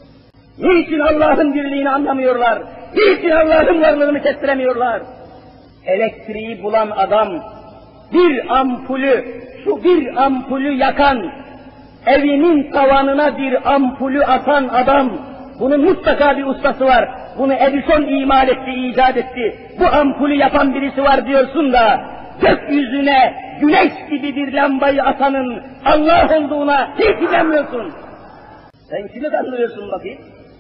Niçin Allah'ın birliğini anlamıyorlar? Niçin Allah'ın varlığını kestiremiyorlar? Elektriği bulan adam, bir ampulü, şu bir ampulü yakan, evinin tavanına bir ampulü atan adam, bunun mutlaka bir ustası var. Bunu Edison imal etti, icat etti. Bu ampulü yapan birisi var diyorsun da, gökyüzüne güneş gibi bir lambayı atanın Allah olduğuna hiç inanmıyorsun. Sen kimi kandırıyorsun bakayım?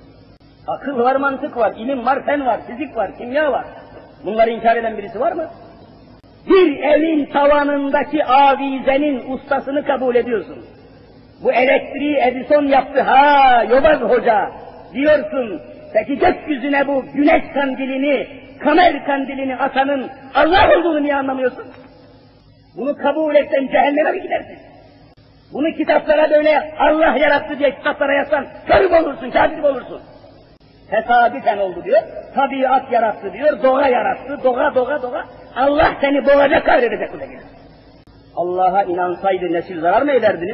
Akıl var, mantık var, ilim var, fen var, fizik var, kimya var. Bunları inkar eden birisi var mı? Bir evin tavanındaki avizenin ustasını kabul ediyorsun. Bu elektriği Edison yaptı, ha Yobaz Hoca diyorsun. Peki gökyüzüne bu güneş kandilini, kamer kandilini atanın Allah olduğunu niye anlamıyorsun? Bunu kabul etsen cehenneme mi gidersin? Bunu kitaplara böyle Allah yarattı diye kitaplara yazsan kırık olursun, kafir olursun. Tesadüfen oldu diyor. Tabiat yarattı diyor. Doğa yarattı. Doğa doğa doğa. Allah seni boğacak, kahredecek bu da gelir. Allah'a inansaydı nesil zarar mı ederdiniz?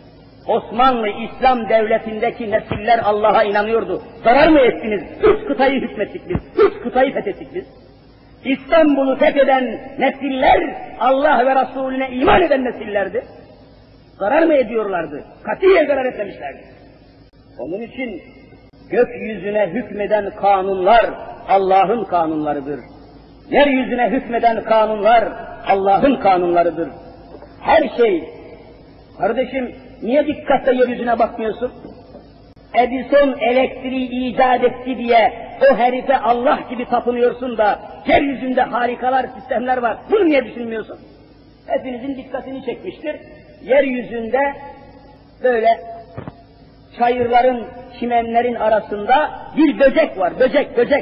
Osmanlı İslam devletindeki nesiller Allah'a inanıyordu. Zarar mı ettiniz? Üç kıtayı hükmettik biz. Üç kıtayı fethettik biz. İstanbul'u fetheden nesiller Allah ve Resulüne iman eden nesillerdi. Zarar mı ediyorlardı? Katiyen zarar etmemişlerdi. Onun için gökyüzüne hükmeden kanunlar Allah'ın kanunlarıdır. Yeryüzüne hükmeden kanunlar Allah'ın kanunlarıdır. Her şey, kardeşim niye dikkatle yeryüzüne bakmıyorsun? Edison elektriği icat etti diye o herife Allah gibi tapınıyorsun da yeryüzünde harikalar, sistemler var. Bunu niye düşünmüyorsun? Hepinizin dikkatini çekmiştir. Yeryüzünde böyle çayırların, çimenlerin arasında bir böcek var. Böcek, böcek.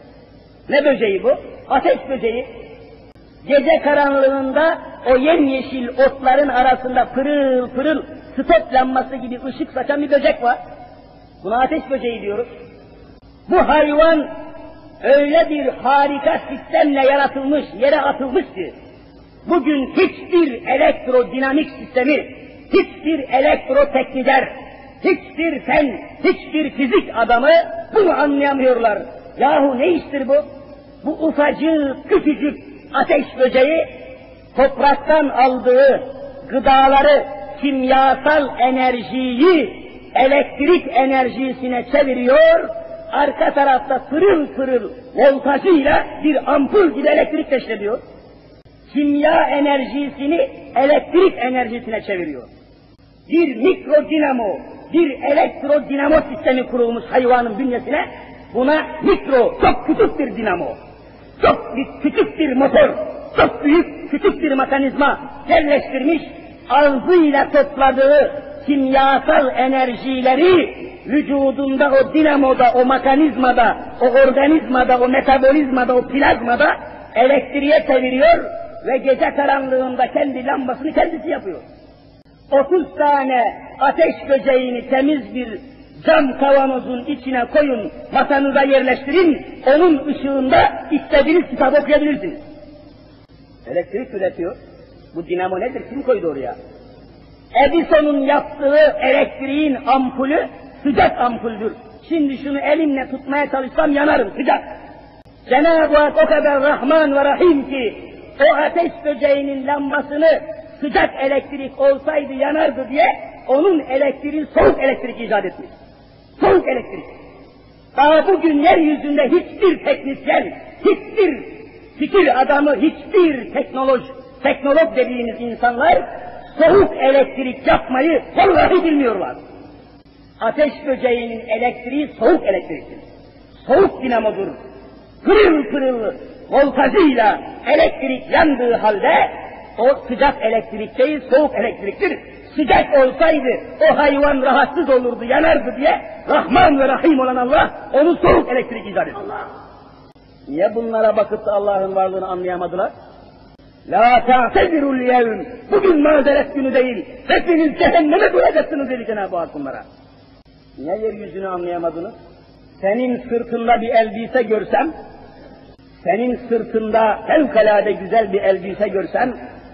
Ne böceği bu? Ateş böceği. Gece karanlığında o yemyeşil otların arasında pırıl pırıl stop lambası gibi ışık saçan bir böcek var. Buna ateş böceği diyoruz. Bu hayvan öyle bir harika sistemle yaratılmış, yere atılmış ki bugün hiçbir elektrodinamik sistemi, hiçbir elektrotekniker, hiçbir fen, hiçbir fizik adamı bunu anlayamıyorlar. Yahu ne iştir bu? Bu ufacık, küçücük ateş böceği topraktan aldığı gıdaları, kimyasal enerjiyi elektrik enerjisine çeviriyor, arka tarafta pırıl pırıl voltajıyla bir ampul gibi elektrik teşhir kimya enerjisini elektrik enerjisine çeviriyor. Bir mikro dinamo, bir elektro dinamo sistemi kurulmuş hayvanın bünyesine, buna mikro, çok küçük bir dinamo, çok bir, küçük bir motor, çok büyük, küçük bir mekanizma yerleştirmiş, ağzıyla topladığı kimyasal enerjileri vücudunda o dinamoda, o mekanizmada, o organizmada, o metabolizmada, o plazmada elektriğe çeviriyor ve gece karanlığında kendi lambasını kendisi yapıyor. otuz tane ateş böceğini temiz bir cam kavanozun içine koyun, masanıza yerleştirin, onun ışığında istediğiniz kitabı okuyabilirsiniz. Elektrik üretiyor. Bu dinamo nedir? Kim koydu oraya? Edison'un yaptığı elektriğin ampulü sıcak ampuldür. Şimdi şunu elimle tutmaya çalışsam yanarım, sıcak. Cenab-ı Hak o kadar Rahman ve Rahim ki o ateş böceğinin lambasını sıcak elektrik olsaydı yanardı diye onun elektriği soğuk elektrik icat etmiş. Soğuk elektrik. Daha bugün yeryüzünde hiçbir teknisyen, hiçbir fikir adamı, hiçbir teknoloj, teknolog dediğiniz insanlar soğuk elektrik yapmayı vallahi bilmiyorlar. Ateş böceğinin elektriği soğuk elektriktir. Soğuk dinamodur. Pırıl pırıl voltajıyla elektrik yandığı halde o sıcak elektrik değil, soğuk elektriktir. Sıcak olsaydı o hayvan rahatsız olurdu, yanardı diye Rahman ve Rahim olan Allah onu soğuk elektrik icat etti. Niye bunlara bakıp da Allah'ın varlığını anlayamadılar? La ta'tezirul yevm. Bugün mazeret günü değil. Hepiniz cehenneme duracaksınız dedi Cenab-ı Hak bunlara. Niye yeryüzünü anlayamadınız? Senin sırtında bir elbise görsem, senin sırtında fevkalade güzel bir elbise görsem,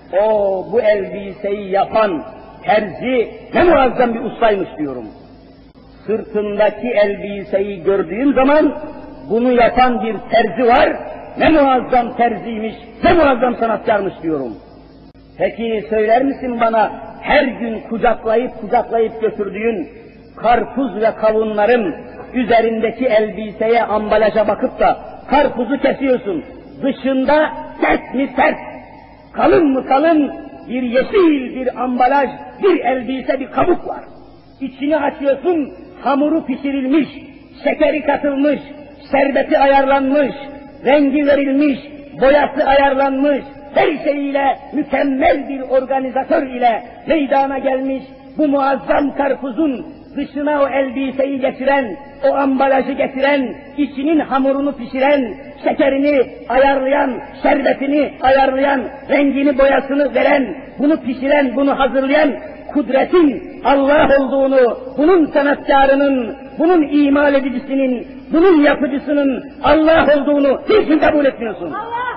o bu elbiseyi yapan terzi ne muazzam bir ustaymış diyorum. Sırtındaki elbiseyi gördüğüm zaman bunu yapan bir terzi var, ne muazzam terziymiş, ne muazzam sanatkarmış diyorum. Peki söyler misin bana her gün kucaklayıp kucaklayıp götürdüğün karpuz ve kavunların üzerindeki elbiseye, ambalaja bakıp da karpuzu kesiyorsun, dışında sert mi sert, kalın mı kalın bir yeşil bir ambalaj, bir elbise, bir kabuk var. İçini açıyorsun, hamuru pişirilmiş, şekeri katılmış, şerbeti ayarlanmış, rengi verilmiş, boyası ayarlanmış, her şeyiyle mükemmel bir organizatör ile meydana gelmiş bu muazzam karpuzun dışına o elbiseyi getiren, o ambalajı getiren, içinin hamurunu pişiren, şekerini ayarlayan, şerbetini ayarlayan, rengini boyasını veren, bunu pişiren, bunu hazırlayan kudretin Allah olduğunu, bunun sanatkarının, bunun imal edicisinin, bunun yapıcısının Allah olduğunu hiç kabul etmiyorsun. Allah!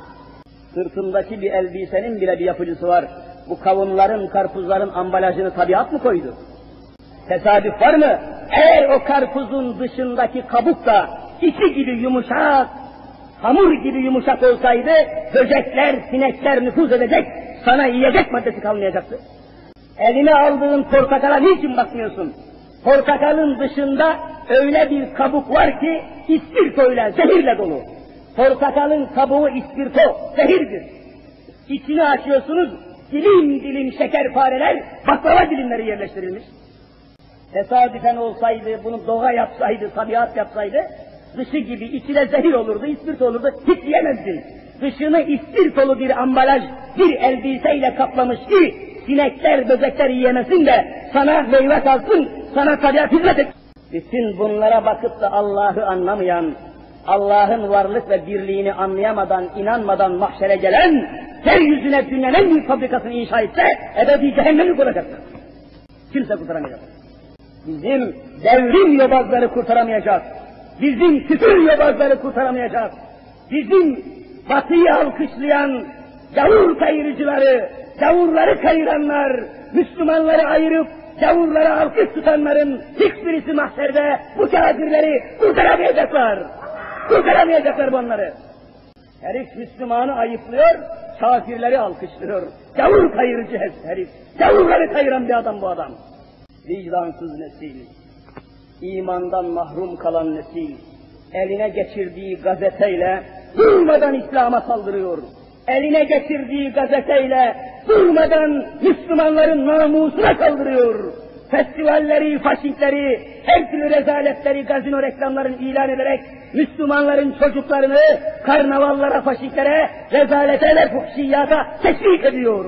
Sırtındaki bir elbisenin bile bir yapıcısı var. Bu kavunların, karpuzların ambalajını tabiat mı koydu? Tesadüf var mı? Eğer o karpuzun dışındaki kabuk da içi gibi yumuşak, hamur gibi yumuşak olsaydı, böcekler, sinekler nüfuz edecek, sana yiyecek maddesi kalmayacaktı. Eline aldığın portakala niçin bakmıyorsun? Portakalın dışında öyle bir kabuk var ki, ispirtoyla, zehirle dolu. Portakalın kabuğu ispirto, zehirdir. İçini açıyorsunuz, dilim dilim şekerpareler, baklava dilimleri yerleştirilmiş. Tesadüfen olsaydı, bunu doğa yapsaydı, tabiat yapsaydı, dışı gibi içine zehir olurdu, ispirto olurdu, hiç yiyemezdin. Dışını ispirtolu bir ambalaj, bir elbiseyle kaplamış ki, sinekler, böcekler yiyemesin de, sana meyve kalsın, sana tabiat hizmet et. Bütün bunlara bakıp da Allah'ı anlamayan, Allah'ın varlık ve birliğini anlayamadan, inanmadan mahşere gelen, yeryüzüne dünyanın en büyük fabrikasını inşa etse, ebedi cehennemi kuracaktır. Kimse kurtaramayacak. Bizim devrim yobazları kurtaramayacak. Bizim küfür yobazları kurtaramayacak. Bizim batıyı alkışlayan gavur kayırıcıları, gavurları kayıranlar, Müslümanları ayırıp gavurlara alkış tutanların hiçbirisi mahşerde bu kafirleri kurtaramayacaklar. Kurtaramayacaklar bunları. Herif Müslümanı ayıplıyor, kafirleri alkışlıyor. Gavur kayırıcı herif. Gavurları kayıran bir adam bu adam. Vicdansız nesil, imandan mahrum kalan nesil, eline geçirdiği gazeteyle durmadan İslam'a saldırıyor. Eline geçirdiği gazeteyle durmadan Müslümanların namusuna saldırıyor. Festivalleri, faşistleri, her türlü rezaletleri, gazino reklamlarını ilan ederek Müslümanların çocuklarını karnavallara, faşistlere, rezalete ve fuhşiyata teşvik ediyor.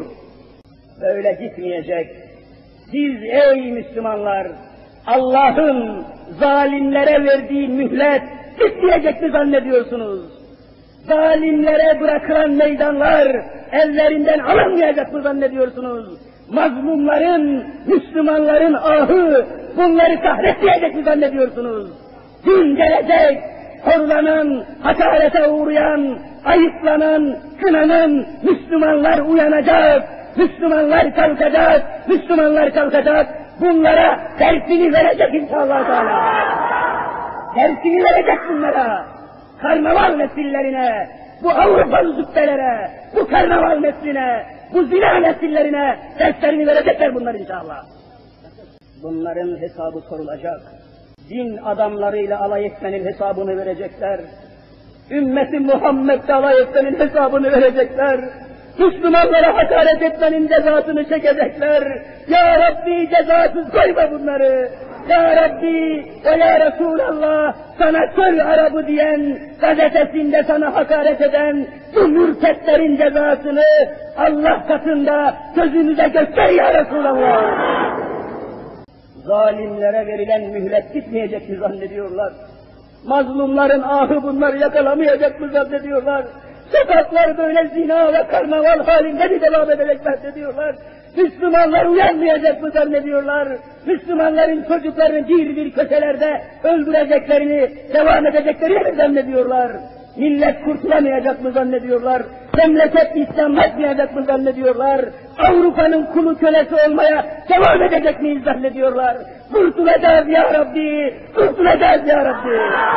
Böyle gitmeyecek. Siz ey Müslümanlar, Allah'ın zalimlere verdiği mühlet bitmeyecek mi zannediyorsunuz? Zalimlere bırakılan meydanlar ellerinden alınmayacak mı zannediyorsunuz? Mazlumların, Müslümanların ahı bunları kahretmeyecek mi zannediyorsunuz? Gün gelecek, horlanan, hakarete uğrayan, ayıplanan, kınanan Müslümanlar uyanacak. Müslümanlar kalkacak, Müslümanlar kalkacak, bunlara dersini verecek inşallah Teala. Dersini verecek bunlara, karnaval nesillerine, bu Avrupalı züppelere, bu karnaval nesline, bu zina nesillerine derslerini verecekler bunlar inşallah. Bunların hesabı sorulacak. Din adamlarıyla alay etmenin hesabını verecekler. Ümmeti Muhammed'le alay etmenin hesabını verecekler. Müslümanlara hakaret etmenin cezasını çekecekler. Ya Rabbi cezasız koyma bunları. Ya Rabbi ve Ya Resulallah sana köy Arabı diyen, gazetesinde sana hakaret eden bu mürtetlerin cezasını Allah katında gözünüze göster Ya Resulallah. Zalimlere verilen mühlet bitmeyecek mi zannediyorlar? Mazlumların ahı bunları yakalamayacak mı zannediyorlar? Sokaklar böyle zina ve karnaval halinde mi devam edecek zannediyorlar? Müslümanlar uyanmayacak mı zannediyorlar? Müslümanların çocuklarını bir bir köşelerde öldüreceklerini, devam edeceklerini mi zannediyorlar? Millet kurtulamayacak mı zannediyorlar? Memleket İslamlaşmayacak mı zannediyorlar? Avrupa'nın kulu kölesi olmaya devam edecek miyiz zannediyorlar? Kurtulacağız ya Rabbi! Kurtulacağız ya Rabbi!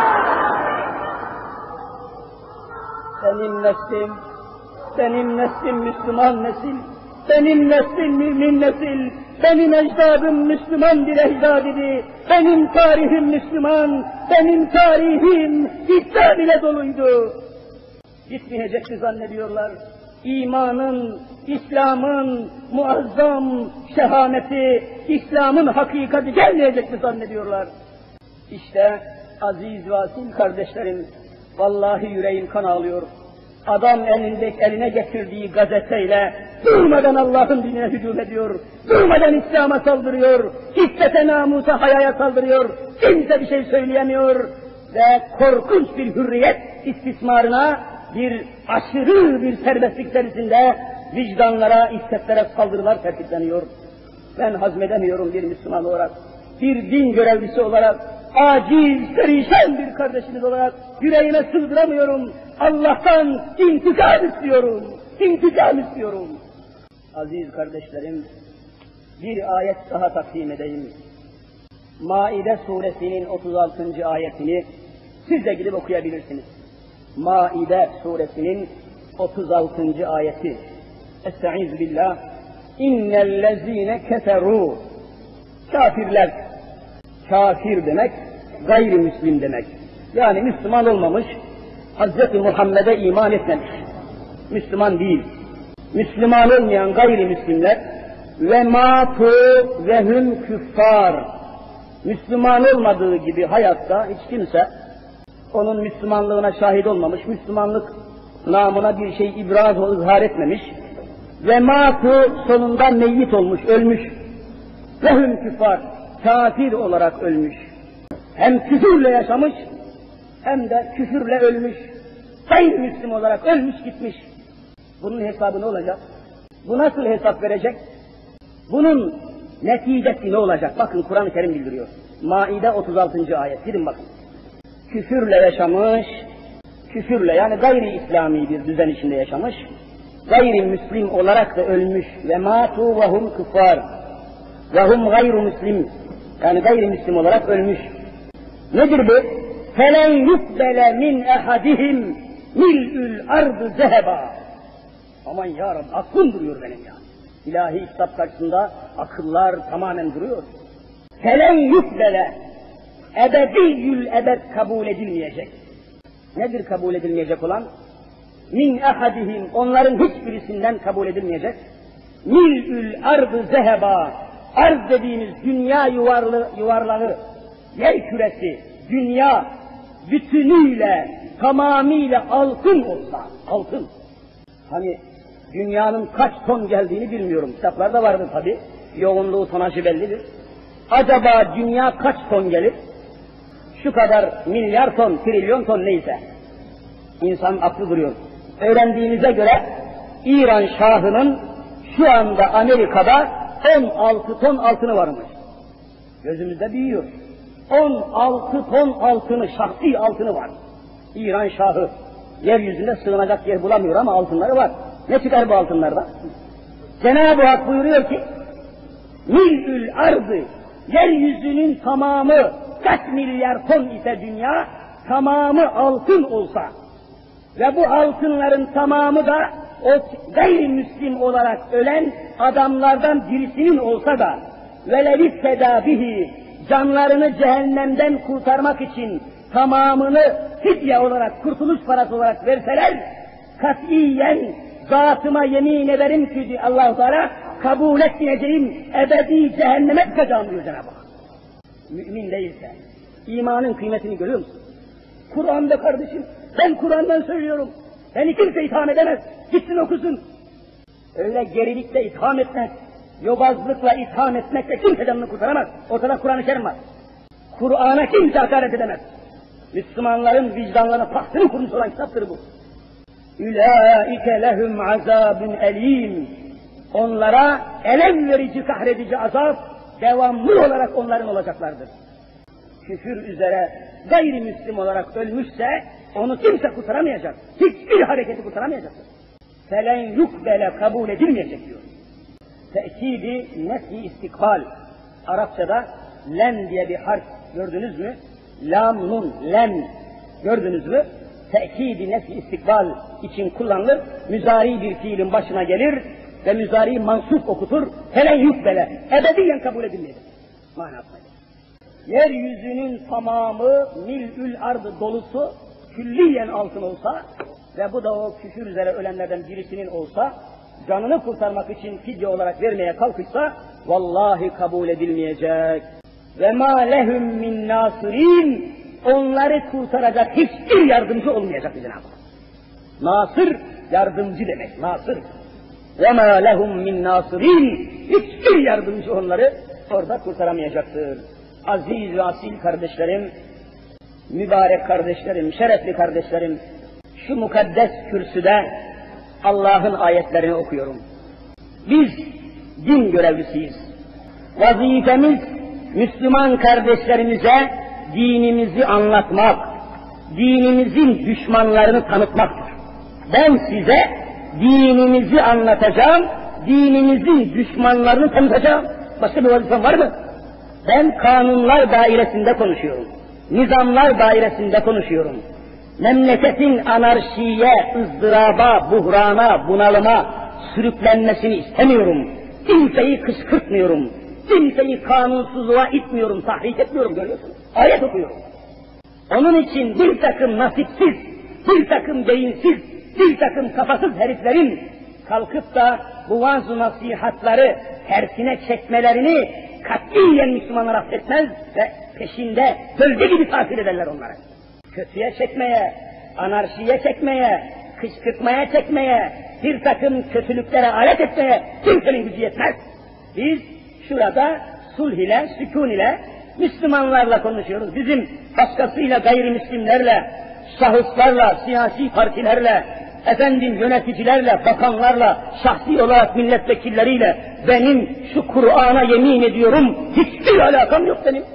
Benim neslim, benim neslim Müslüman nesil, benim neslim mümin nesil, benim ecdadım Müslüman bir ecdad idi, benim tarihim Müslüman, benim tarihim İslam ile doluydu. Gitmeyecekti zannediyorlar. İmanın, İslam'ın muazzam şehameti, İslam'ın hakikati gelmeyecekti zannediyorlar. İşte aziz ve asil kardeşlerim, vallahi yüreğim kan ağlıyor. Adam elinde, eline getirdiği gazeteyle durmadan Allah'ın dinine hücum ediyor. Durmadan İslam'a saldırıyor. İffete, namusa, hayaya saldırıyor. Kimse bir şey söyleyemiyor. Ve korkunç bir hürriyet istismarına, bir aşırı bir serbestlik içerisinde vicdanlara, istekler'e saldırılar tertipleniyor. Ben hazmedemiyorum bir Müslüman olarak, bir din görevlisi olarak, aciz, perişan bir kardeşiniz olarak yüreğime sığdıramıyorum. Allah'tan intikam istiyorum, intikam istiyorum. Aziz kardeşlerim, bir ayet daha takdim edeyim. Maide suresinin otuz altıncı ayetini siz de gidip okuyabilirsiniz. Maide suresinin otuz altıncı ayeti. Estaizu billah. İnnellezîne keferû. Kafirler. Kafir demek, gayrimüslim demek. Yani Müslüman olmamış, Hazreti Muhammed'e iman etmemiş. Müslüman değil. Müslüman olmayan gayrimüslimler ve mâtu ve hüm küffâr. Müslüman olmadığı gibi hayatta hiç kimse onun Müslümanlığına şahit olmamış, Müslümanlık namına bir şey ibraz ve ızhar etmemiş ve mâtu sonunda meyyit olmuş, ölmüş ve hüm küffâr, kafir olarak ölmüş. Hem küfürle yaşamış hem de küfürle ölmüş. Gayrimüslim olarak ölmüş gitmiş. Bunun hesabı ne olacak? Bu nasıl hesap verecek? Bunun neticesi ne olacak? Bakın Kur'an-ı Kerim bildiriyor. Maide otuz altıncı ayet. Gidin bakın. Küfürle yaşamış, küfürle yani gayri İslami bir düzen içinde yaşamış, gayrimüslim olarak da ölmüş ve matu ve hum küffar ve hum gayrimüslim yani gayrimüslim olarak ölmüş. Nedir bu? فَلَنْ يُقْبَلَ مِنْ اَحَدِهِمْ مِلْءُ الْاَرْضِ ذَهَبًا. Aman ya Rabbi, aklım duruyor benim ya. İlahi kitap karşısında akıllar tamamen duruyor. فَلَنْ يُقْبَلَ ebediyyül ebed kabul edilmeyecek. Nedir kabul edilmeyecek olan? Min ahadihim, onların hiçbirisinden kabul edilmeyecek. Mil'ül ardı zeheba, arz dediğimiz dünya yuvarlı, yuvarlağı, yer küresi, dünya bütünüyle, tamamıyla altın olsa, altın. Hani dünyanın kaç ton geldiğini bilmiyorum, kitaplarda vardır tabi, yoğunluğu, tonajı bellidir. Acaba dünya kaç ton gelir? Şu kadar milyar ton, trilyon ton neyse. İnsan aklı duruyor. Öğrendiğimize göre İran Şahı'nın şu anda Amerika'da on altı ton altını varmış. Gözümüzde büyüyor. on altı ton altını, şahsi altını var. İran Şahı yeryüzünde sığınacak yer bulamıyor ama altınları var. Ne çıkar bu altınlardan? Cenab-ı Hak buyuruyor ki mil'ül ardı, yeryüzünün tamamı kaç milyar ton ise dünya, tamamı altın olsa ve bu altınların tamamı da o gayrimüslim olarak ölen adamlardan birisinin olsa da velevis tedabihi, canlarını cehennemden kurtarmak için tamamını fidye olarak, kurtuluş parası olarak verseler, katiyen zatıma yemin ederim ki Allah-u Teala kabul etmeyeceğim, ebedi cehenneme tıkacağım diyor Cenab-ı Hak. Mümin değilse, imanın kıymetini görüyor musun? Kur'an'da kardeşim, ben Kur'an'dan söylüyorum, beni kimse itham edemez, gitsin okusun. Öyle gerilikle itham etmek, yobazlıkla itham etmekle kimse canını kurtaramaz. Ortada Kur'an-ı Kerim var. Kur'an'a kimse hakaret edemez. Müslümanların vicdanlarına tahtını kurmuş olan kitaptır bu. Ülâike lehum azâbun elîm. Onlara elem verici, kahredici azap devamlı olarak onların olacaklardır. Küfür üzere gayrimüslim olarak ölmüşse onu kimse kurtaramayacak. Hiçbir hareketi kurtaramayacaktır. Felen yukbele kabul edilmeyecek diyor. Tekidi nefi istikbal. Arapçada lem diye bir harf gördünüz mü? Lam, nun, lem gördünüz mü? Tekidi nefi istikbal için kullanılır. Müzari bir fiilin başına gelir ve müzari mansup okutur. Felen yukbele. Ebediyen kabul edilmeyecek. Manasına. Yeryüzünün tamamı mil'ül ardı dolusu külliyen altın olsa ve bu da o küfür üzere ölenlerden birisinin olsa, canını kurtarmak için fidye olarak vermeye kalkışsa, vallahi kabul edilmeyecek. Ve ma lehum min nasirin, onları kurtaracak hiçbir yardımcı olmayacak Cenab-ı Hak. Nasır, yardımcı demek, nasır. Ve ma lehum min nasirin, hiçbir yardımcı onları orada kurtaramayacaktır. Aziz ve asil kardeşlerim, mübarek kardeşlerim, şerefli kardeşlerim, şu mukaddes kürsüde Allah'ın ayetlerini okuyorum. Biz din görevlisiyiz. Vazifemiz Müslüman kardeşlerimize dinimizi anlatmak, dinimizin düşmanlarını tanıtmaktır. Ben size dinimizi anlatacağım, dinimizin düşmanlarını tanıtacağım. Başka bir vazifem var mı? Ben kanunlar dairesinde konuşuyorum. Nizamlar dairesinde konuşuyorum. Memleketin anarşiye, ızdıraba, buhrana, bunalıma sürüklenmesini istemiyorum. Kimseyi kışkırtmıyorum. Kimseyi kanunsuzluğa itmiyorum, tahrik etmiyorum, görüyorsunuz. Ayet okuyorum. Onun için bir takım nasipsiz, bir takım beyinsiz, bir takım kafasız heriflerin kalkıp da bu vaaz-ı nasihatları tersine çekmelerini katiyen Müslümanlar affetmez ve peşinde bölge gibi takip ederler onları. Kötüye çekmeye, anarşiye çekmeye, kışkırtmaya çekmeye, bir takım kötülüklere alet etmeye kimsenin gücü yetmez. Biz şurada sulh ile, sükun ile Müslümanlarla konuşuyoruz. Bizim başkasıyla, gayrimüslimlerle, şahıslarla, siyasi partilerle, efendim yöneticilerle, bakanlarla, şahsi olarak milletvekilleriyle benim şu Kur'an'a yemin ediyorum hiçbir alakam yok benim.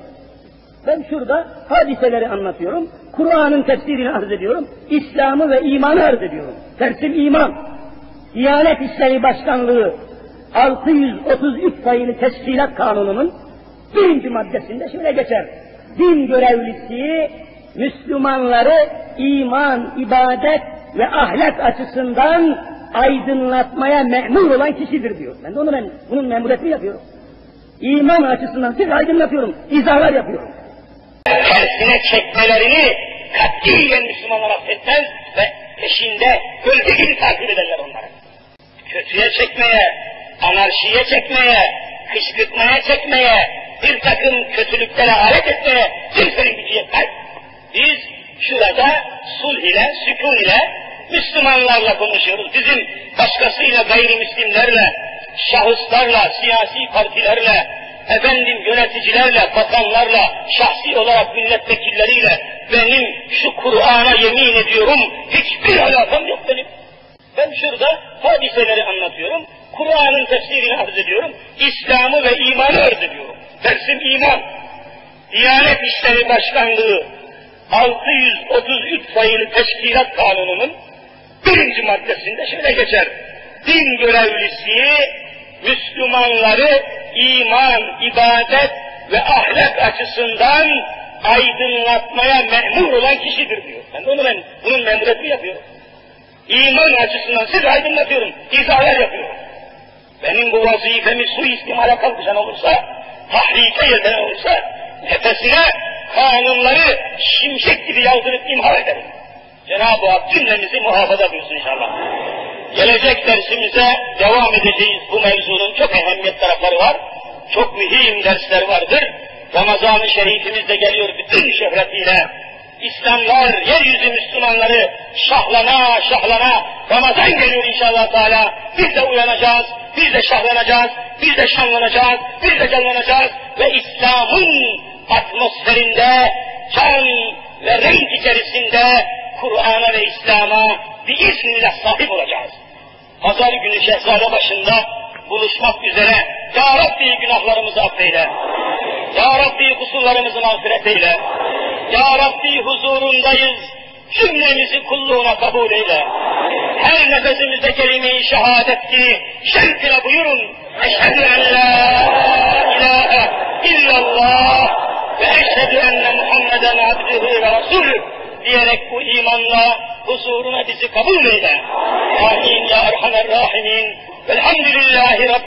Ben şurada hadiseleri anlatıyorum, Kur'an'ın tefsirini arz ediyorum, İslam'ı ve imanı arz ediyorum. Dersim iman. Diyanet İşleri Başkanlığı altı yüz otuz üç sayılı Teşkilat Kanunu'nun birinci maddesinde şöyle geçer. Din görevlisi Müslümanları iman, ibadet ve ahlak açısından aydınlatmaya memur olan kişidir diyor. Ben de onu ben, bunun memuriyetini yapıyorum. İman açısından siz aydınlatıyorum, izahlar yapıyorum. Tersine çekmelerini katiyen Müslümanlar affetmez ve peşinde gölge gibi takip ederler onları. Kötüye çekmeye, anarşiye çekmeye, kışkırtmaya çekmeye, bir takım kötülüklere alet etmeye kimsenin gücü yetmez. Biz şurada sulh ile, sükun ile Müslümanlarla konuşuyoruz. Bizim başkasıyla, gayrimüslimlerle, şahıslarla, siyasi partilerle, efendim yöneticilerle, bakanlarla, şahsi olarak milletvekilleriyle benim şu Kur'an'a yemin ediyorum hiçbir alakam yok benim. Ben şurada hadiseleri anlatıyorum, Kur'an'ın tefsirini arz ediyorum, İslam'ı ve imanı arz ediyorum. Dersim iman. Diyanet İşleri Başkanlığı altı yüz otuz üç sayılı Teşkilat Kanunu'nun birinci maddesinde şöyle geçer. Din görevlisi Müslümanları iman, ibadet ve ahlak açısından aydınlatmaya memur olan kişidir diyor. Ben de onu ben, bunun memuriyetini yapıyorum. İman açısından sizi aydınlatıyorum, izahlar yapıyorum. Benim bu vazifemi suistimale kalkışan olursa, tahrike yeten olursa, nefesine kanunları şimşek gibi yaldırıp imha ederim. Cenab-ı Hak cümlemizi muhafaza buyursun inşallah. Gelecek dersimize devam edeceğiz. Bu mevzunun çok ehemmiyet tarafları var. Çok mühim dersler vardır. Ramazan-ı Şerifimiz de geliyor bütün şöhretiyle. İslamlar, yeryüzü Müslümanları şahlana şahlana Ramazan geliyor inşallah Teala. Biz de uyanacağız, biz de şahlanacağız, biz de şanlanacağız, biz de canlanacağız ve İslam'ın atmosferinde, can ve renk içerisinde Kur'an'a ve İslam'a biiznillah sahip olacağız. Pazar günü Şehzade başında buluşmak üzere Ya Rabbi günahlarımızı affeyle. Ya Rabbi kusurlarımızı mağfiret eyle. Ya Rabbi huzurundayız. Cümlemizi kulluğuna kabul eyle. Her nefesimizde kelime-i şehadet ki şevkine buyurun. Eşhedü en la ilahe illallah ve eşhedü enne Muhammeden abdühü ve rasulü diyerek bu imanla huzuruna bizi kabul eyle. Amin ya Erhamer Rahimin. Velhamdülillahi Rabbil